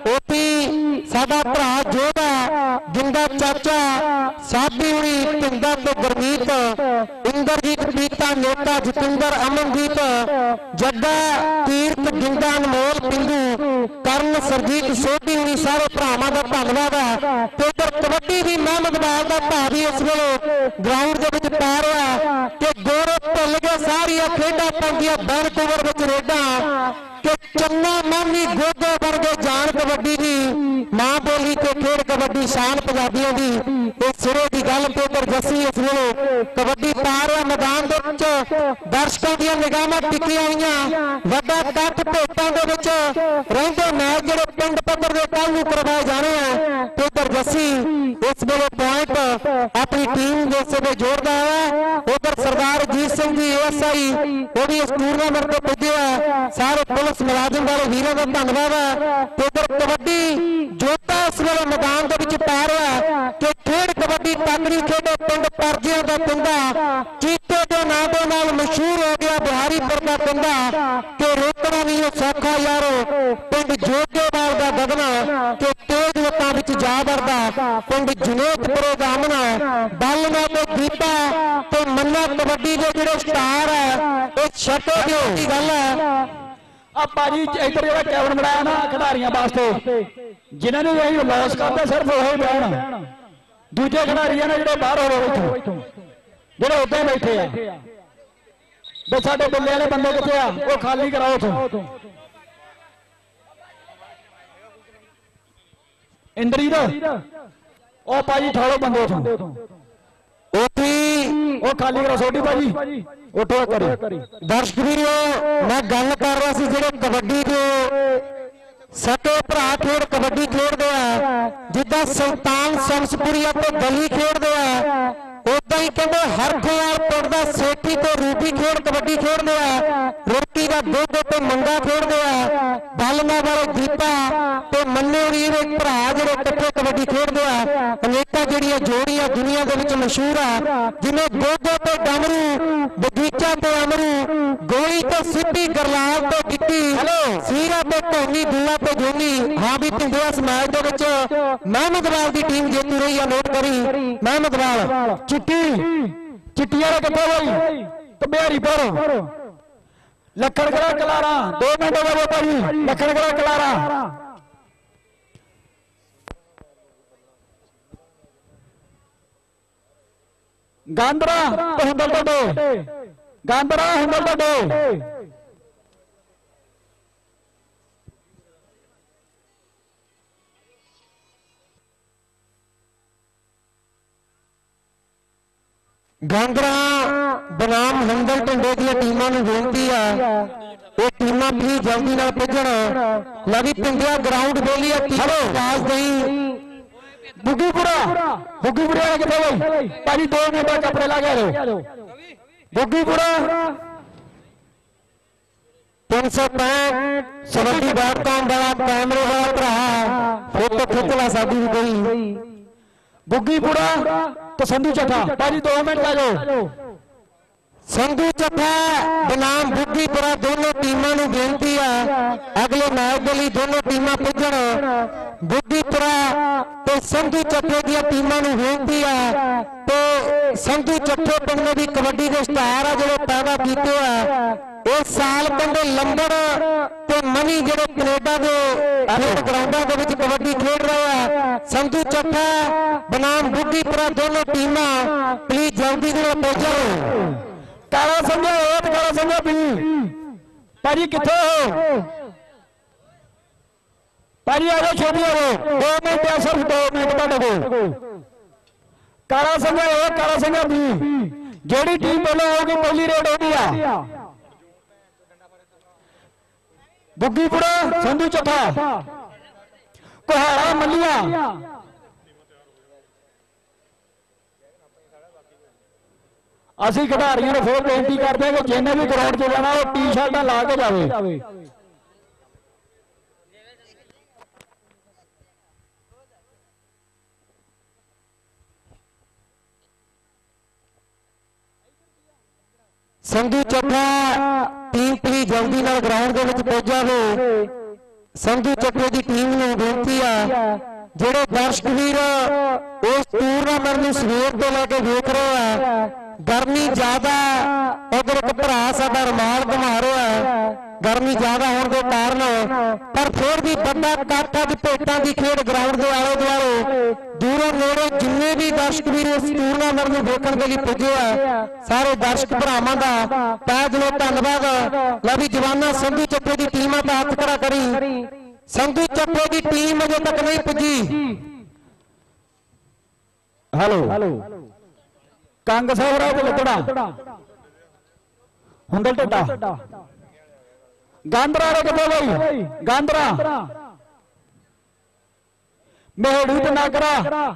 ਓਪੀ ਸਾਡਾ ਭਰਾ ਜੋਧਾ, ਜਿੰਦਾ ਚਾਚਾ, ਸਾਬੀ ਹੁਣੀ, ਪਿੰਦਾ ਤੇ ਗੁਰਮੀਤ, ਇੰਦਰਜੀਤ ਪੀਤਾ ਨੇਤਾ, ਜਤਿੰਦਰ, ਅਮਨਦੀਪ, ਜੱਗਾ, ਤੀਰਥ, ਜਿੰਦਾ, ਅਨਮੋਲ, ਪਿੰਦੂ, ਕਰਨ, ਸਰਜੀਤ, ਸੋਢੀ ਹੁਣੀ, ਸਾਰੇ ਭਰਾਵਾਂ ਦਾ ਧੰਨਵਾਦ ਹੈ। ਤੇ ਉਧਰ ਕਬੱਡੀ ਦੀ ਮਹਿਮਦਵਾਲ ਦਾ ਭਾਵੀ ਇਸ ਵੇਲੇ ਗਰਾਊਂਡ ਦੇ ਵਿੱਚ ਪਾ ਰਿਹਾ ਕਿ ਗੌਰਵ ਭੁੱਲ ਕੇ ਸਾਰੀਆਂ ਖੇਡਾਂ ਪੈਂਦੀਆਂ ਵੈਨਕੂਵਰ ਵਿੱਚ ਰੇਡਾਂ ਕਿ ਚੰਨਾ ਮਾਨੀ ਗੋਗੋ ਵਰਗੇ ਜਾਣ ਕਬੱਡੀ ਦੀ ਮਾਂ ਬੋਲੀ ਤੇ ਖੇਡ ਕਬੱਡੀ ਸ਼ਾਨ ਪੰਜਾਬੀਆਂ ਦੀ। ਇਹ ਸਿਰੇ ਦੀ ਗੱਲ ਤੇ ਉਧਰ ਜੱਸੀ ਇਸ ਵੇਲੇ ਕਬੱਡੀ ਪਾ ਰਿਹਾ ਮੈਦਾਨ ਦੇ ਵਿੱਚ। ਦਰਸ਼ਕਾਂ ਦੀਆਂ ਨਿਗਾਹਾਂ ਟਿਕੀਆਂ ਹੋਈਆਂ, ਵੱਡਾ ਇਕੱਠ ਭੇਟਾਂ ਦੇ ਵਿੱਚ ਰਹਿੰਦੇ ਮੈਚ ਜਿਹੜੇ ਪਿੰਡ ਪੱਧਰ ਦੇ ਕੱਲ ਨੂੰ ਕਰਵਾਏ ਜਾਣੇ ਆ। ਤੇ ਉਧਰ ਜੱਸੀ ਇਸ ਵੇਲੇ ਪੁਆਇੰਟ ਆਪਣੀ ਟੀਮ ਦੇ ਸੇ ਜੋੜਦਾ ਹੈ। ਉਧਰ ਸਰਦਾਰ ਅਜੀਤ ਸਿੰਘ ਜੀ ਏਐਸਆਈ ਉਹ ਵੀ ਇਸ ਟੂਰਨਾਮੈਂਟ ਤੇ ਪੁੱਜੇ ਆ। ਸਾਰੇ ਪੁਲਿਸ ਮੁਲਾਜ਼ਮ ਵਾਲੇ ਵੀਰਾਂ ਦਾ ਧੰਨਵਾਦ ਹੈ। ਤੇ ਉਧਰ ਕਬੱਡੀ ਜੋਤਾ ਇਸ ਵੇਲੇ ਮੈਦਾਨ ਦੇ ਵਿੱਚ ਪਾ ਰਿਹਾ ਕਿ ਖੇਡ ਕਬੱਡੀ ਤਕੜੀ ਖੇਡੇ ਪਿੰਡ ਪਰਜਿਆਂ ਦਾ ਪਿੰਡਾ ਚੀਤੇ ਦੇ ਨਾਂ ਦੇ ਨਾਲ ਮਸ਼ਹੂਰ ਹੋ ਗਿਆ ਬਿਹਾਰੀਪੁਰ ਦਾ ਪਿੰਡਾ ਕਿ ਰੋਕਣਾ ਨਹੀਂ ਉਹ ਸੌਖਾ ਯਾਰੋ। ਪਿੰਡ ਜੋਗੇਵਾਲ ਦਾ ਗਗਨਾ ਕਿ ਤੇਜ਼ ਲੋਕਾਂ ਵਿੱਚ ਜਾ ਵੜਦਾ। ਪਿੰਡ ਜੁਨੇਦਪੁਰੇ ਦਾ ਅਮਨਾ, ਬਾਲਨਾ ਤੇ ਦੀਪਾ ਤੇ ਮੰਨਾ ਕਬੱਡੀ ਦੇ ਜਿਹੜੇ ਸਟਾਰ ਹੈ ਇਹ ਛੱਟੇ ਦੀ ਗੱਲ ਹੈ। ਆ ਭਾਜੀ ਇੱਧਰ ਜਿਹੜਾ ਕੈਬਨ ਬਣਾਇਆ ਨਾ ਖਿਡਾਰੀਆਂ ਵਾਸਤੇ, ਜਿਨ੍ਹਾਂ ਨੇ ਇਹ ਲਾਸ ਕਰਦੇ ਸਿਰਫ ਉਹ ਹੀ ਬਹਿਣ। ਦੂਜੇ ਖਿਡਾਰੀਆਂ ਨੇ ਜਿਹੜੇ ਬਾਹਰ ਹੋ ਰਹੇ ਇੱਥੋਂ, ਜਿਹੜੇ ਉੱਦਾਂ ਬੈਠੇ ਆ ਵੀ ਸਾਡੇ ਬੱਲੇ ਵਾਲੇ ਬੰਦੇ ਕਿੱਥੇ ਆ, ਉਹ ਖਾਲੀ ਕਰਾਓ ਉੱਥੋਂ। ਇੰਦਰੀ ਦਾ ਉਹ ਭਾਜੀ ਠਾਲੋ ਬੰਦੇ ਉੱਥੋਂ, ਉਥੇ ਉਹ ਖਾਲੀ ਕਰਾਓ। ਛੋਟੀ ਭਾਜੀ ਉੱਠੋ ਕਰੀ। ਦਰਸ਼ਕ ਵੀਰੋ ਮੈਂ ਗੱਲ ਕਰ ਰਿਹਾ ਸੀ ਜਿਹੜੇ ਕਬੱਡੀ ਦੇ ਸਕੇ ਭਰਾ ਖੇਡ ਕਬੱਡੀ ਖੇਡਦੇ ਆ, ਜਿੱਦਾਂ ਸੁਲਤਾਨ ਸ਼ਮਸਪੁਰੀ ਅਤੇ ਗਲੀ ਖੇਡਦੇ ਆ, ਉਦਾਂ ਹੀ ਕਹਿੰਦੇ ਹਰਖਵਾਲ ਪਿੰਡ ਦਾ ਸੇਠੀ ਤੇ ਰੂਬੀ ਖੇਡ ਕਬੱਡੀ ਖੇਡਦੇ ਆ। ਰੋਟੀ ਦਾ ਦੁੱਧ ਤੇ ਮੰਗਾ ਖੇਡਦੇ ਆ। ਬਾਲਨਾ ਵਾਲੇ ਦੀਪਾ ਤੇ ਮੰਨੇ ਹੋਣੀ ਦੇ ਭਰਾ ਜਿਹੜੇ ਇਕੱਠੇ ਕਬੱਡੀ ਖੇਡਦੇ ਆ। ਅਨੇਕਾਂ ਜਿਹੜੀਆਂ ਜੋੜੀਆਂ ਦੁਨੀਆ ਦੇ ਵਿੱਚ ਮਸ਼ਹੂਰ ਆ, ਜਿਵੇਂ ਗੋਗੋ ਤੇ ਡਮਰੂ, ਬਗੀਚਾ ਤੇ ਅਮਰੂ, ਗੋਲੀ ਤੇ ਸਿੱਧੀ, ਗਰਲਾਲ ਤੇ ਗਿੱਟੀ, ਸੀਰਾ ਤੇ ਧੋਨੀ, ਦੂਆ ਤੇ ਜੋਨੀ। ਹਾਂ ਵੀ ਪਿੰਡਿਆ ਇਸ ਮੈਚ ਦੇ ਵਿੱਚ ਮਹਿਮਦਵਾਲ ਦੀ ਟੀਮ ਜੇਤੂ ਰਹੀ ਆ। ਨੋਟ ਕਰੀ ਮਹਿਮਦਵਾਲ। ਚਿੱਟੀ ਚਿੱਟੀ ਵਾਲੇ ਕਿੱਥੇ ਬਈ ਤੇ ਬਿਹਾਰੀਪੁਰ ਲੱਖਣਗੜਾ ਕਲਾਰਾ। ਦੋ ਮਿੰਟ ਹੋ ਗਏ ਭਾਜੀ। ਲੱਖਣਗੜਾ ਕਲਾਰਾ ਗਾਂਦਰਾ ਤੇ ਹੁੰਦਲ ਟੱਡੇ, ਗਾਂਦਰਾ ਹੁੰਦਲ ਟੱਡੇ। ਗਾਂਦਰਾ ਬਨਾਮ ਹੰਦਲ ਟੰਡੇ ਦੀਆਂ ਟੀਮਾਂ ਨੂੰ ਬੇਨਤੀ ਆ ਇਹ ਟੀਮਾਂ ਵੀ ਜਲਦੀ ਨਾਲ ਪੁੱਜਣ। ਲਵੀ ਪਿੰਡਿਆ ਗਰਾਊਂਡ ਬੋਲੀ ਆ ਆਵਾਜ਼ ਦੇਈ। ਬੁੱਗੀਪੁਰਾ ਬੁੱਗੀਪੁਰੇ ਵਾਲੇ ਕਿੱਥੇ ਬਈ ਭਾਜੀ? ਦੋ ਮਿੰਟ ਕੱਪੜੇ ਲਾ ਕੇ ਆਓ। ਬੁੱਗੀਪੁਰਾ ਤਿੰਨ ਸੌ ਪੈਂਹਠ ਸਵੱਡੀ ਡਾਟ ਕਾਮ ਵਾਲਾ ਕੈਮਰੇ ਵਾਲਾ ਭਰਾ ਫੋਟੋ ਖਿੱਚ ਲਾ ਸਾਡੀ ਵੀ ਕੋਈ। ਬੁੱਗੀਪੁਰਾ ਤੇ ਸੰਧੂ ਚੱਠਾ ਭਾਜੀ ਦੋ ਮਿੰਟ ਲਾ ਜਾਓ। ਸੰਧੂ ਚੱਠਾ ਬਨਾਮ ਬੁੱਗੀਪੁਰਾ ਦੋਨੋਂ ਟੀਮਾਂ ਨੂੰ ਬੇਨਤੀ ਆ ਅਗਲੇ ਮੈਚ ਦੇ ਲਈ ਦੋਨੋਂ ਟੀਮਾਂ ਪੁੱਜਣ। बुद्धिपुरा ते संधू चट्टे दी टीमां नूं बेनती है ते संधू चट्टे पिंड दी कबड्डी के स्टार आ जो पैदा कीते आ इस साल पिंड लंबड़ ते मनी जो कनेडा के खेल ग्राउंडां दे विच कबड्डी खेल रहे हैं। संधू चट्टा बनाम बुद्धिपुरा दोनों टीमां प्लीज जल्दी से पहुंचो। काला संघा एक काला संघा भी भाजी किथे हो भाजी आ जाओ छोटी आ जाओ दो मिनट है सिर्फ दो मिनट तुहाडे कोल। काला संघा एक काला संघा भी जेड़ी टीम पहले होगी पहली रेड होगी आ बुग्गीपुरा संधू चट्टा कोहाड़ा मल्लिया ਅਸੀਂ ਖਿਡਾਰੀਆਂ ਨੂੰ ਫਿਰ ਬੇਨਤੀ ਕਰਦੇ ਹਾਂ ਕਿ ਜਿਹਨੇ ਵੀ ਗਰਾਊਂਡ 'ਚ ਜਾਣਾ ਉਹ ਟੀ-ਸ਼ਰਟਾਂ ਲਾ ਕੇ ਜਾਵੇ। संधू चट्टा टीम प्लीज जल्दी नाल ग्राउंड दे विच पहुंच जावे। संधू चट्टे दी टीम नूं बेनती है ਜਿਹੜੇ ਦਰਸ਼ਕ ਵੀਰ ਇਸ ਟੂਰਨਾਮੈਂਟ ਨੂੰ ਸਵੇਰ ਤੋਂ ਲੈ ਕੇ ਵੇਖ ਰਹੇ ਆ गर्मी ज्यादा उधर एक भरा साडा रुमाल घुमा रहा है गर्मी ज्यादा होने के कारण पर फिर भी बड़ा काठा की भेटा की खेड ग्राउंड के आले दुआले दूरों नेड़े जिन्ने भी दर्शक वीर इस टूरनामेंट को देखने के लिए पुजे है सारे दर्शक भरावां दा तहे दिलों धन्नवाद। लै भी जवाना संधू चट्टे की टीम का हाथ खड़ा करी। संधू चट्टे की टीम अजे तक नहीं पुजी। हेलो कंग साहब राव लगड़ा हुंदल ढड्डा गांधरा रे किथे भाई गांधरा मेहड़ी ते नागरा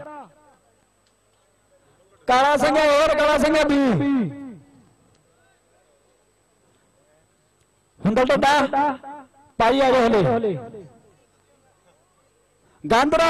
काला संघा और काला संघा भी हुंदल ढड्डा पाई आ जाओ हले गांधरा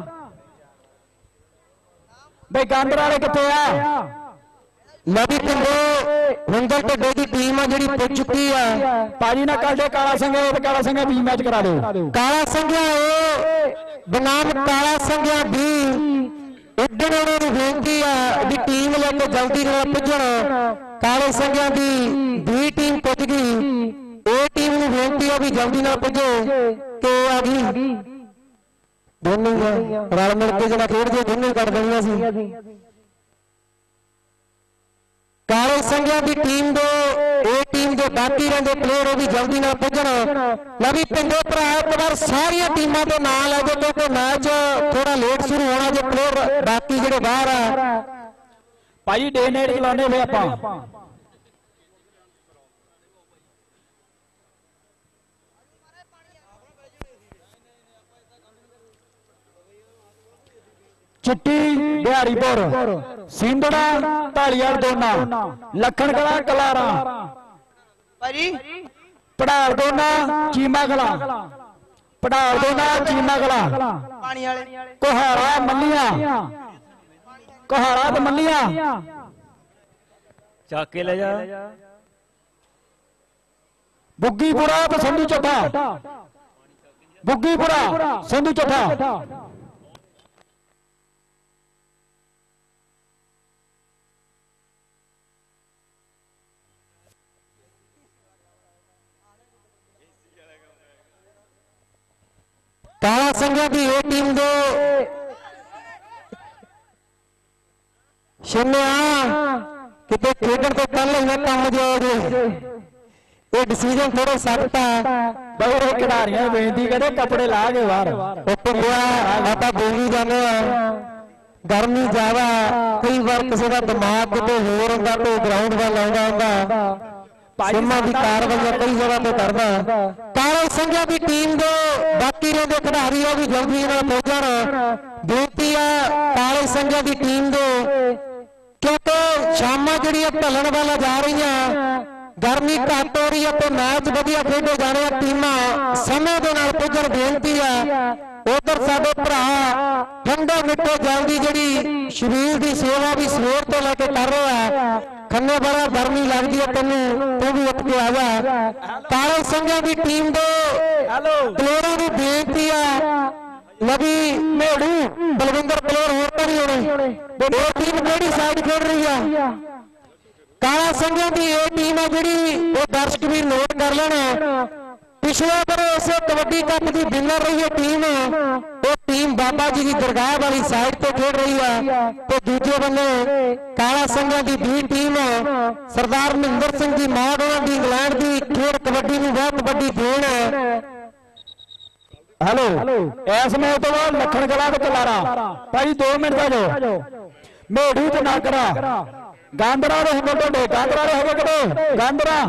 भाई गांधरा वाले किथे आ नवी पिंडो हुंदल ढड्डे की टीम आ जिहड़ी पुज चुकी है पाजी ना कर दे काला संघा और काला संघा बी मैच करा दो। काला संघा ए बनाम काला संघा बी उड्डण वालों नूं बेनती है भी टीम लेके जल्दी नाल पुजण। काले संघा दी बी टीम पुज गई ए टीम नूं बेनती है भी जल्दी नाल पुजो तो आ गई दोनों रल मिल के जरा खेड दे दोनों कर देनियां सी। काले संघा की टीम दो ए टीम दे बाकी रहिंदे प्लेयर वो भी जल्दी नाल पुजण। लवी पिंडो भरा एक बार सारिया टीमां दे नाम लै दो क्योंकि मैच थोड़ा लेट शुरू होना जो प्लेयर बाकी जिहड़े बाहर आ भाई डे नाइट चलाने वे आपां चिट्टी बिहारीपुर सिंधड़ा ढालीवाल दोना लखन कला कलारा पढ़ाल दोना चीमा कला पढ़ाल दोना चीमा कला कोहाड़ा मल्लिया कोहाड़ा तो मल्लिया चाके ले जा बुग्गीपुरा तो संधू चट्टा बुग्गीपुरा संधू चट्टा काला संघा की ये टीम दो सुनिया किते खेडण तो पहले ही काम जो ये डिसीजन थोड़ा सख्त है बहुत खिडारियां बेनती करे कपड़े ला के बाहर आप बोली जाने गर्मी ज्यादा कई बार किसी का दिमाग कितने होर होंदा तो ग्राउंड वाल आउंदा होंदा सिमा की कार्रवाई कई जगह पे करदा। काले संघा की टीम दो बाकी रहिंदे खिडारी भी जल्दी पहुंचण बेनती है। काले संघा की टीम दो क्योंकि शामां जिहड़ियां ढलण वाला जा रही गर्मी घट हो रही है तो मैच वधिया खेडे जाने टीमां समय दे नाल पुजण बेनती है। उधर साडे भरा ठंडा मिठो जल्दी जिहड़ी शरीर की सेवा भी सवेर तो लैके कर रहा है खन्ने बड़ा गर्मी लगती है तेन तू भी उठ के आ जा। काले संघा की टीम दो प्लेयरों की बेनती है ਨਵੀ ਮੇੜੂ ਬਲਵਿੰਦਰ ਪਲੇਅਰ ਹੋਰ ਤਾਂ ਨਹੀਂ ਹੋਣੇ। ਇਹ ਟੀਮ ਕਿਹੜੀ ਸਾਈਡ ਖੇਡ ਰਹੀ ਆ? ਕਾਲਾ ਸਿੰਘਾਂ ਦੀ ਇਹ ਟੀਮ ਆ ਜਿਹੜੀ ਉਹ ਦਰਸ਼ਕ ਵੀ ਨੋਟ ਕਰ ਲੈਣਾ। ਪਿਛਲੇ ਵਾਰ ਇਸੇ ਕਬੱਡੀ ਕੱਪ ਦੀ ਵਿਨਰ ਰਹੀ ਹੈ ਟੀਮ। ਉਹ ਟੀਮ ਬਾਬਾ ਜੀ ਦੀ ਦਰਗਾਹ ਵਾਲੀ ਸਾਈਡ ਤੇ ਖੇਡ ਰਹੀ ਆ ਤੇ ਦੂਜੇ ਬੰਨੇ ਕਾਲਾ ਸਿੰਘਾਂ ਦੀ ਵੀ ਟੀਮ ਸਰਦਾਰ ਮਹਿੰਦਰ ਸਿੰਘ ਜੀ ਮਾੜ ਉਹਨਾਂ ਦੀ ਇੰਗਲੈਂਡ ਦੀ ਖੇਡ ਕਬੱਡੀ ਨੂੰ ਬਹੁਤ ਵੱਡੀ ਦੇਣ ਹੈ। ਹੈਲੋ ਇਸ ਮੈਚ ਤੋਂ ਬਾਅਦ ਲੱਖਣ ਕਲਾ ਤੇ ਕਲਾਰਾ ਭਾਈ ਦੋ ਮਿੰਟ ਦਾ ਜੋ ਮੇੜੂ ਤੇ ਨਾਗਰਾ ਗਾਂਦਰਾ ਦੇ ਹੁੰਦੇ ਤੁਹਾਡੇ ਗਾਂਦਰਾ ਦੇ ਹੈਗੇ ਕਿਤੇ ਗਾਂਦਰਾ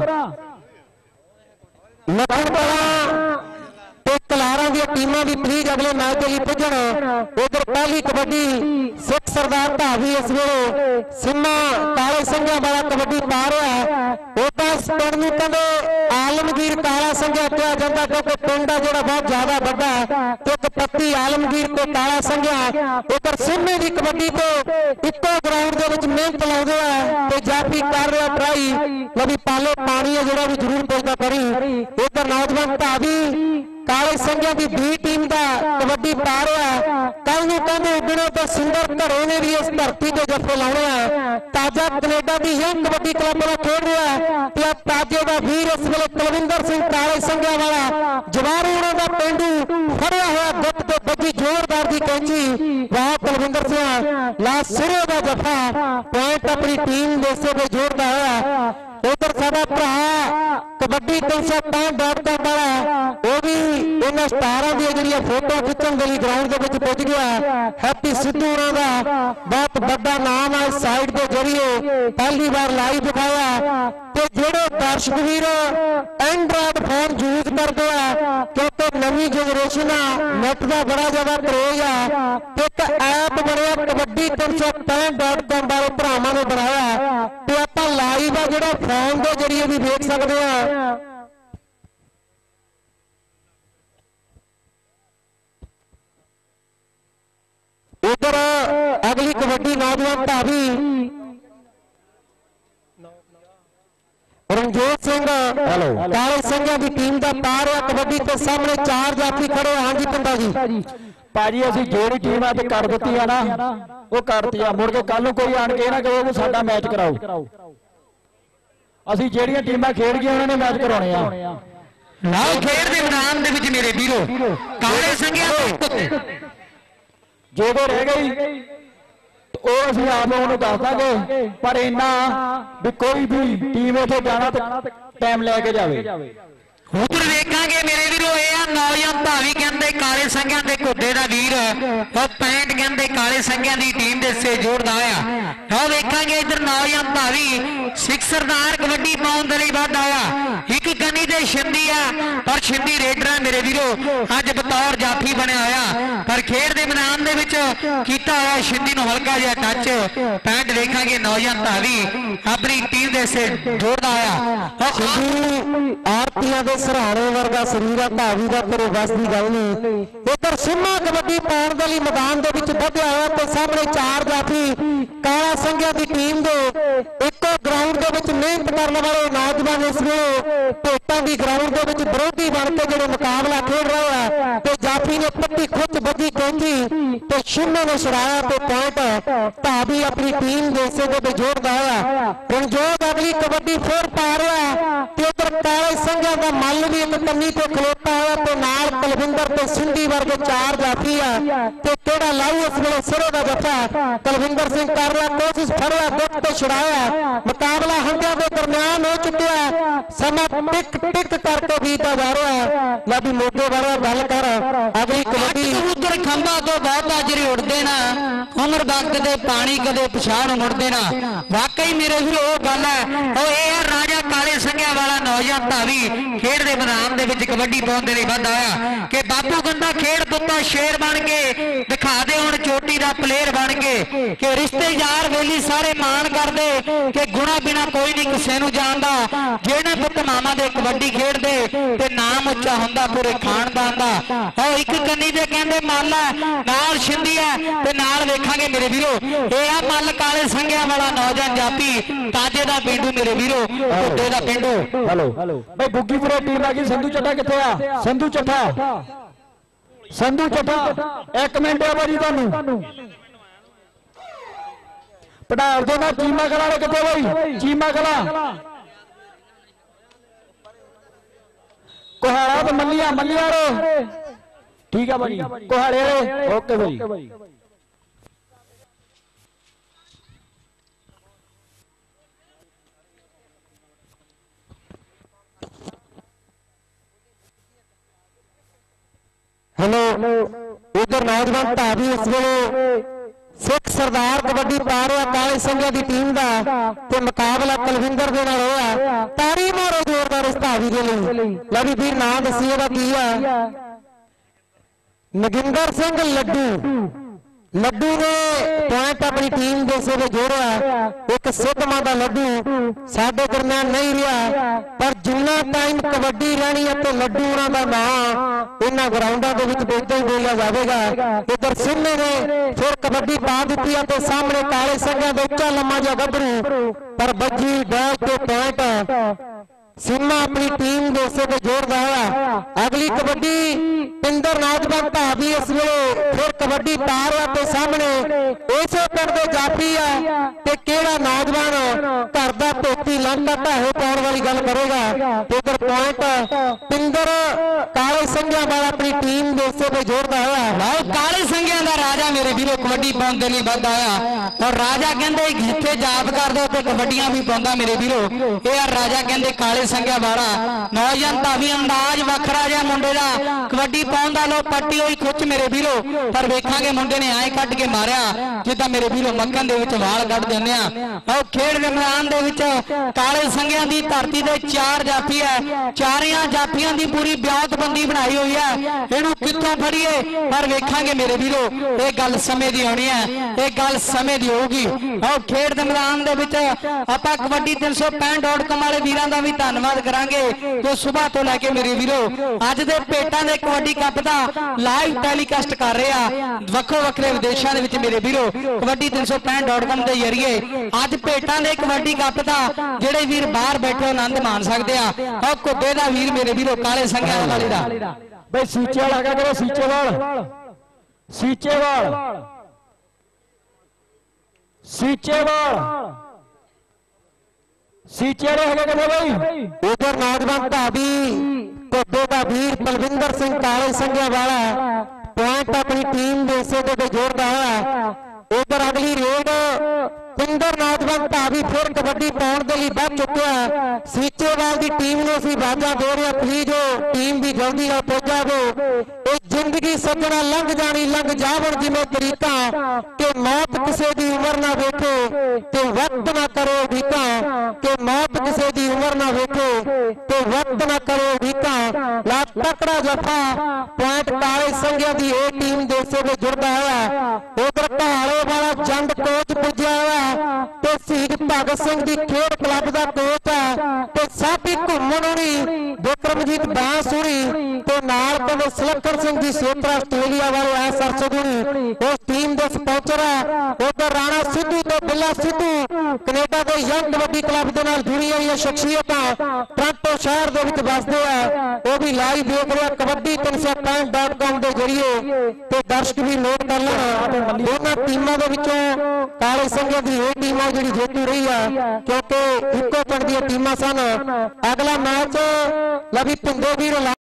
ਲੱਖਣ ਕਲਾ ਤੇ ਕਲਾਰਾਂ ਦੀਆਂ ਟੀਮਾਂ ਵੀ ਪਲੀਜ਼ ਅਗਲੇ ਮੈਚ ਲਈ ਪੁੱਜਣ। ਉਧਰ ਪਹਿਲੀ ਕਬੱਡੀ ਸਿੱਖ ਸਰਦਾਰ ਢਾਵੀ ਇਸ ਵੇਲੇ ਸਿੰਮਾ ਕਾਲੇ ਸਿੰਘਾਂ ਵਾਲਾ ਕਬੱਡੀ ਪਾ ਰਿਹਾ। ਉਹਦਾ ਇਸ ਪਿੰਡ ਨੂੰ ਕਹਿੰਦੇ ਆਲਮਗੀਰ ਕਾਲਾ ਸਿੰਘਾ ਕਿਹਾ ਜਾਂਦਾ ਕਿਉਂਕਿ ਪਿੰਡ ਆ ਜਿਹੜਾ ਬਹੁਤ ਜ਼ਿਆਦਾ ਵੱਡਾ ਤੇ ਇੱਕ ਪੱਤੀ ਆਲਮਗੀਰ ਤੇ ਕਾਲਾ ਸਿੰਘਾ। ਉਧਰ ਸਿੰਮੇ ਦੀ ਕਬੱਡੀ ਤੇ ਇੱਕੋ ਗਰਾਊਂਡ ਦੇ ਵਿੱਚ ਮਿਹਨਤ ਲਾਉਂਦੇ ਆ ਤੇ ਜਾਫੀ ਕਰ ਰਿਹਾ ਟਰਾਈ ਲਵੀ ਪਾਲੇ ਪਾਣੀ ਆ ਜਿਹੜਾ ਵੀ ਜ਼ਰੂਰ ਪੁੱਜਦਾ ਕਰੀ। ਉਧਰ ਨੌਜਵਾਨ ਢਾਵੀ ਕਾਲੇ ਸਿੰਘਾਂ ਦੀ ਵੀ ਟੀਮ ਦਾ ਕਬੱਡੀ ਪਾ ਰਿਹਾ। ਕੱਲ ਨੂੰ ਕਹਿੰਦੇ ਉਗਣੇ ਤੇ ਸੁੰਦਰ ਘਰੇ ਨੇ ਵੀ ਇਸ ਧਰਤੀ ਤੇ ਜੱਫੇ ਲਾਉਣੇ ਆ। ਤਾਜਾ ਕੈਨੇਡਾ ਦੀ ਯੰਗ ਕਬੱਡੀ ਕਲੱਬ ਨਾਲ ਖੇਡ ਰਿਹਾ ਤੇ ਆ ਤਾਜੇ ਦਾ ਵੀਰ ਇਸ ਵੇਲੇ ਕੁਲਵਿੰਦਰ ਸਿੰਘ ਕਾਲੇ ਸਿੰਘਾਂ ਵਾਲਾ ਜਵਾਰੂ ਉਹਨਾਂ ਦਾ ਪਿੰਡੂ ਫੜਿਆ ਹੋਇਆ ਗੁੱਟ ਤੇ ਬੱਜੀ ਜ਼ੋਰਦਾਰ ਦੀ ਕੈਂਚੀ। ਵਾਹ ਕੁਲਵਿੰਦਰ ਸਿੰਘ ਲਾ ਸਿਰੇ ਦਾ ਜੱਫਾ ਪੁਆਇੰਟ ਆਪਣੀ ਟੀਮ ਦੇ ਸੇ ਜੋੜਦਾ ਹੋਇਆ। ਉਧਰ ਸਾਡਾ ਭਰਾ ਕਬੱਡੀ ਤਿੰਨ ਸੌ ਪੈਂਹਠ ਡਾਟ ਦਾ ਵਾਲਾ ਉਹ ਵੀ ਇਹਨਾਂ ਸਟਾਰਾਂ ਦੀਆਂ ਜਿਹੜੀਆਂ ਫੋਟੋ ਖਿੱਚਣ ਦੇ ਲਈ ਗਰਾਊਂਡ ਦੇ ਵਿੱਚ ਪਹੁੰਚ ਗਿਆ। ਹੈਪੀ ਸਿੱਧੂ ਉਹਨਾਂ ਦਾ ਬਹੁਤ ਵੱਡਾ ਨਾਮ ਹੈ ਸਾਈਡ ਦੇ ਜਰੀਏ ਪਹਿਲੀ ਵਾਰ ਲਾਈਵ ਦਿਖਾਇਆ। ਤੇ ਜਿਹੜੇ ਦਰਸ਼ਕ ਵੀਰ ਐਂਡਰਾਇਡ ਫੋਨ ਯੂਜ਼ ਕਰਦੇ ਆ ਕਿਉਂਕਿ ਨਵੀਂ ਜਨਰੇਸ਼ਨ ਆ ਨੈਟ ਦਾ ਬੜਾ ਜ਼ਿਆਦਾ ਕਰੇਜ ਆ ਤੇ ਇੱਕ ਐਪ ਬਣਿਆ ਕਬੱਡੀ ਤਿੰਨ ਸੌ ਪੈਂਹਠ ਡਾਟ ਕਾਮ ਵਾਲੇ ਭਰਾਵਾਂ ਨੇ ਬਣਾਇਆ ਤੇ ਆਪਾਂ ਲਾਈਵ ਆ ਜਿਹੜਾ ਫੋਨ ਦੇ ਜਰੀਏ ਵੀ ਵੇਖ ਸਕਦੇ ਆ। ਉਧਰ ਅਗਲੀ ਕਬੱਡੀ ਨੌਜਵਾਨ ਢਾਵੀ ਰਣਜੋਤ ਸਿੰਘ ਕਾਲੇ ਸਿੰਘਾਂ ਦੀ ਟੀਮ ਦਾ ਪਾ ਰਿਹਾ ਕਬੱਡੀ ਤੇ ਸਾਹਮਣੇ ਚਾਰ ਜਾਫੀ ਖੜੇ। ਹਾਂਜੀ ਪਿੰਡਾ ਜੀ ਭਾਜੀ ਅਸੀਂ ਜਿਹੜੀ ਟੀਮ ਆ ਤੇ ਕਰ ਦਿੱਤੀ ਆ ਨਾ ਉਹ ਕਰਤੀ ਆ। ਮੁੜ ਕੇ ਕੱਲ ਨੂੰ ਕੋਈ ਆਣ ਕੇ ਨਾ ਕਹੇ ਕਿ ਸਾਡਾ ਮੈਚ ਕਰਾਓ। ਅਸੀਂ ਜਿਹੜੀਆਂ ਟੀਮਾਂ ਖੇਡ ਗਈਆਂ ਉਹਨਾਂ ਨੇ ਮੈਚ ਕਰਾਉਣੇ ਆ। ਲਾਓ ਖੇਡ ਦੇ ਮੈਦਾਨ ਦੇ ਵਿੱਚ ਮੇਰੇ ਵੀਰੋ ਕਾਲੇ ਸਿੰਘਾਂ ਦੇ ਜਦੋਂ ਰਹਿ ਗਈ ਉਹ ਅਸੀਂ ਆਪ ਉਹਨੂੰ ਦੱਸ ਦਾਂਗੇ ਪਰ ਇੰਨਾ ਵੀ ਕੋਈ ਵੀ ਟੀਮ ਇੱਥੇ ਜਾਣਾ ਤੇ ਟਾਈਮ ਲੈ ਕੇ ਜਾਵੇ। ਉਧਰ ਵੇਖਾਂਗੇ ਮੇਰੇ ਵੀਰੋ ਇਹ ਆ ਨੌਜਵਾਨ ਢਾਵੀ ਕਹਿੰਦੇ ਕਾਲੇ ਸਿੰਘਾਂ ਦੇ ਘੁੱਡੇ ਦਾ ਵੀਰ ਉਹ ਪੈਂਟ ਕਹਿੰਦੇ ਕਾਲੇ ਸਿੰਘਾਂ ਦੀ ਟੀਮ ਦੇ ਸੇ ਜੋੜਦਾ ਆ। ਉਹ ਵੇਖਾਂਗੇ ਇਧਰ ਨੌਜਵਾਨ ਢਾਵੀ ਸਿੱਖ ਸਰਦਾਰ ਕਬੱਡੀ ਪਾਉਣ ਦੇ ਲਈ ਵੱਧ ਆਇਆ। ਇੱਕ ਕੰਨੀ ਦੇ ਛਿੰਦੀ ਆ ਪਰ ਛਿੰਦੀ ਰੇਡਰ ਮੇਰੇ ਵੀਰੋ ਅੱਜ ਬਤੌਰ ਜਾਫੀ ਬਣਿਆ ਹੋਇਆ ਪਰ ਖੇਡ ਦੇ ਮੈਦਾਨ ਦੇ ਵਿੱਚ ਕੀਤਾ ਹੋਇਆ ਛਿੰਦੀ ਨੂੰ ਹਲਕਾ ਜਿਹਾ ਟੱਚ। ਪੈਂਟ ਵੇਖਾਂਗੇ ਨੌਜਵਾਨ ਢਾਵੀ ਆਪਣੀ ਟੀਮ ਦੇ ਸੇ ਜੋੜਦਾ ਆ। ਆਰਤੀਆਂ ਦੇ ਸਰਾਣੇ ਵਰਗਾ ਸਰੀਰ ਆ ਢਾਵੀ ਦਾ ਤੇਰੇ ਬਸ ਦੀ ਗੱਲ ਨਹੀਂ। ਉਧਰ ਸਿੰਮਾ ਕਬੱਡੀ ਪਾਉਣ ਦੇ ਲਈ ਮੈਦਾਨ ਦੇ ਵਿੱਚ ਵਧਿਆ ਹੋਇਆ ਤੇ ਸਾਹਮਣੇ ਚਾਰ ਜਾਫੀ ਕਾਲਾ ਸਿੰਘਾਂ ਦੀ ਟੀਮ ਦੇ ਇੱਕੋ ਗਰਾਊਂਡ ਦੇ ਵਿੱਚ ਮਿਹਨਤ ਕਰਨ ਵਾਲੇ ਨੌਜਵਾਨ ਇਸ ਵੇਲੇ ਭੇਟਾਂ ਦੀ ਗਰਾਊਂਡ ਦੇ ਵਿੱਚ ਵਿਰੋਧੀ ਬਣ ਕੇ ਜਿਹੜੇ ਮੁਕਾਬਲਾ ਖੇਡ ਰਹੇ ਆ ਤੇ ਜਾਫੀ ਨੇ ਪੱਟੀ ਖੁੱਚ ਵੱਜੀ ਕੈਂਚੀ ਤੇ ਸਿੰਮੇ ਨੇ ਛੜਾਇਆ ਤੇ ਪੁਆਇੰਟ ਢਾਵੀ ਆਪਣੀ ਟੀਮ ਦੇ ਹਿੱਸੇ ਦੇ ਜੋੜਦਾ ਹੋਇਆ। ਰਣਜੋਤ ਅਗਲੀ ਕਬੱਡੀ ਫੇਰ ਪਾ ਰਿਹਾ ਤੇ ਉਧਰ ਕਾਲੇ ਸਿੰਘਾਂ ਦਾ ਮੱਲ ਵੀ ਇੱਕ ਕੰਨੀ ਤੇ ਖਲੋਤਾ ਹੋਇਆ ਤੇ ਨਾਲ ਕੁਲਵਿੰਦਰ ਤੇ ਸਿੰਧੀ ਵਰਗੇ ਚਾਰ ਜਾਫੀ ਆ ਤੇ ਕਿਹੜਾ ਲਾਊ ਇਸ ਵੇਲੇ ਸਿਰੇ ਦਾ ਜੱਫਾ ਕੁਲਵਿੰਦਰ ਸਿੰਘ ਕਰ ਰਿਹਾ ਕੋਸ਼ਿਸ਼ ਫੜਿਆ ਗੁੱਟ ਤੇ ਛੁਡਾਇਆ। ਮੁਕਾਬਲਾ ਹੰਡਿਆਂ ਦੇ ਦਰਮਿਆਨ ਹੋ ਚੁੱਕਿਆ। ਸਮਾਂ ਟਿਕ ਟਿਕ ਕਰਕੇ ਬੀਤਦਾ ਜਾ ਰਿਹਾ। ਲਾਡੀ ਮੋਢੇ ਵਾਲਾ ਗੱਲ ਕਰ ਅਗਲੀ ਕਬੱਡੀ ਉਧਰ ਖੰਭਾ ਤੋਂ ਬਹੁਤ ਆਜਰੇ ਉੱਡਦੇ ਨਾ ਉਮਰ ਵਕਤ ਦੇ ਪਾਣੀ ਕਦੇ ਪਛਾਣ ਮੁੜਦੇ ਨਾ। ਵਾਕਈ ਮੇਰੇ ਵੀਰ ਉਹ ਗੱਲ ਹੈ ਉਹ ਇਹ ਹੈ ਰਾਜਾ ਕਾਲੇ ਸਿੰਘਾਂ ਵਾਲਾ ਨੌਜਵਾਨ ਢਾਵੀ ਖੇਡ ਦੇ ਮੈਦਾਨ ਦੇ ਵਿੱਚ ਕਬੱਡੀ ਪਾਉਣ ਦੇ ਲਈ ਵੱਧ ਆਇਆ ਕਿ ਬਾਪੂ ਗੰਦਾ ਖੇਡ ਪੁੱਤਾ ਸ਼ੇਰ ਬਣ ਕੇ ਦਿਖਾ ਦੇ ਹੁਣ ਚੋਟੀ ਦਾ ਪਲੇਅਰ ਬਣ ਕੇ ਕਿ ਰਿਸ਼ਤੇਦਾਰ ਵੇਲੀ ਸਾਰੇ ਮਾਣ ਕਰਦੇ ਕਿ ਗੁਣਾ ਬਿਨਾ ਕੋਈ ਨਹੀਂ ਕਿਸੇ ਨੂੰ ਜਾਣਦਾ। ਜਿਹੜੇ ਪੁੱਤ ਮਾਮਾ ਦੇ ਕਬੱਡੀ ਖੇਡਦੇ ਤੇ ਨਾਮ ਉੱਚਾ ਹੁੰਦਾ ਪੂਰੇ ਖਾਨਦਾਨ ਦਾ। ਉਹ ਇੱਕ ਕੰਨੀ ਦੇ ਕਹਿੰਦੇ ਮੱਲ ਨਾਲ ਛਿੰਦੀ ਹੈ ਤੇ ਨਾਲ ਵੇਖਾਂਗੇ ਮੇਰੇ ਵੀਰੋ ਇਹ ਆ ਮੱਲ ਕਾਲੇ ਸਿੰਘਾਂ ਵਾਲਾ ਨੌਜਵਾਨ ਜਾਪੀ ਤਾਜੇ ਦਾ ਪਿੰਡੂ ਮੇਰੇ ਵੀਰੋ ਘੁੱਡੇ ਦਾ ਪਿੰਡੂ। ਹੈਲੋ ਬਈ ਬੁੱਗੀਪੁਰੇ ਟੀਮ ਆ ਗਈ। ਸੰਧੂ ਚੱਠਾ ਕਿੱਥੇ ਆ? ਸੰਧੂ ਚੱਠਾ ਸੰਧੂ ਚੱਠਾ ਇੱਕ ਮਿੰਟ ਆ ਬਾਜੀ ਤੁਹਾਨੂੰ ਪੜਾਲ ਦੇ ਨਾਲ ਚੀਮਾ ਕਲਾ ਵਾਲੇ ਕਿੱਥੇ ਬਾਈ ਚੀਮਾ ਕਲਾ ਕੋਹਾੜਾ ਤੇ ਮੱਲੀਆਂ ਮੱਲੀਆਂ ਰੇ ਠੀਕ ਆ ਬਾਜੀ ਕੋਹਾੜੇ ਵਾਲੇ ਓਕੇ ਬਾਈ हेलो उधर नौजवान भाभी इस वेले सिख सरदार कबड्डी पा रहा काले संघिया की टीम का ते मुकाबला कुलविंदर दे नाल होया तारी मारो जोरदार इस भाभी दे लई लवी भी नाम दसी ओहदा की आ नगिंदर सिंह लड्डू लड्डू ने पॉइंट अपनी टीम के सिर जोड़िया एक सिद्धमा का लड्डू साडे दरम्यान नहीं रहा पर जिन्ना टाइम कबड्डी रहनी है तो लड्डू उन्होंने का नाम इन्होंने ग्राउंडों के विच बेहतर ही बोलिया जाएगा। इधर सिन्ने ने फिर कबड्डी पा दी है तो सामने काले संघिया का उच्चा लम्मा जा गभरू पर बजी डैश के पॉइंट सीमा अपनी टीम के सिर जोड़ता है। अगली कबड्डी पिंदर नौजवान भाभी इस वेले फिर कबड्डी पा रहा तो सामने इसे पिंड के जाफी है ते केड़ा नौजवान घर का धोती लंघा ढाहे पाने वाली गल करेगा। इधर पॉइंट पिंदर काले संघिया वाला अपनी टीम के सिर जोड़ता है। काले संघिया का राजा मेरे वीरों कबड्डी पाने के लिए बद आया और राजा कहते जिथे जाप कर दो तो कबड्डियां भी पाਉਂਦਾ मेरे वीरों ये यार राजा कहते काले संघिया वाला नौजवान भाभी अंदाज वखरा जिहा मुंडे दा कबड्डी पाउण दा लो पट्टी होई खुच मेरे वीरों पर वेखांगे मुंडे ने आए कट के मारिया जिद्दां मेरे वीरों मक्खन दे विच वाल कट दिंदे आ और खेड दे मैदान दे विच काले संघिया दी धरती ते चार जाफी है चारियां जाफियां दी पूरी ब्यातबंदी बनाई हुई है इहनूं कित्थों फड़ीए पर वेखांगे मेरे वीरों ये गल समय दी होनी है ये गल समय दी होगी। और खेड दे मैदान दे विच आपां कबड्डी तीन सौ पैंठ डॉट कॉम वाले वीरां दा भी धन्नवाद करांगे जो सुबह तो लैके मेरे वीरों अज दे पेटां दे कबड्डी कप दा लाइव टैलीकास्ट कर रहे आ वक्रो वक्रे विदेशां दे विच मेरे वीरों कबड्डी तीन सौ पैंठ डॉट कॉम दे जरिए अज पेटां दे कबड्डी कप दा जेड़े वीर बाहर बैठे आनंद मान सकदे आ। और कुब्बे दा वीर मेरे वीरों काले संघिया वाले दा भाई सीचे वाला क्या करो सीचेवाल सीचेवाल सीचेवाल सीचे है भाई उधर नौजवान भाभी कुब्बे का वीर बलविंदर सिंह काले संघिया वाला पॉइंट अपनी टीम के सिर पे जोड़ता है। उधर अगली रेड पिंदर नौजवान भाभी फिर कबड्डी पाउण के लिए बढ़ चुके हैं। सीचेवाल की टीम ने असीं बाजा दे रहे प्लीज टीम भी जल्दी नाल पहुंच जाओ। जिंदगी सजना लंघ जानी लंघ जावन जिवें तरीका कि मौत किसी की उम्र ना वेखे तो वक्त ना करो बीता कि मौत किसी की उम्र ना वेखे तो वक्त ना करो बीता ला तकड़ा जफा पॉइंट काले संघिया की ये टीम दे सिर जुड़ता है। उधर पहाड़े वाला जंग कोच पुजया हुआ तो शहीद भगत सिंह की खेड क्लब का कोच है तो साथी घूमन होनी विक्रमजीत बांस होनी तो नाल पिंड सलक्खन सिंह जी सोत्रा आस्ट्रेलिया वाले है सरसगुनी उस टीम के स्पॉन्सर है। उधर राणा सिद्धू तो बिल्ला सिद्धू कनेडा के यंग कबड्डी क्लब के नाल जुड़ी हुई शख्सियत टोरंटो शहर के विच बसदे है वो भी लाइव देख रहे कबड्डी तीन सौ पैंठ डॉट कॉम के जरिए तो दर्शक भी नोट कर लेना दोनों टीमों के विचों काले संघिया की ये टीम है जिहड़ी जेतू रही है क्योंकि इक्को पिंड दी टीमां सन। अगला मैच लवी भिंदे वीर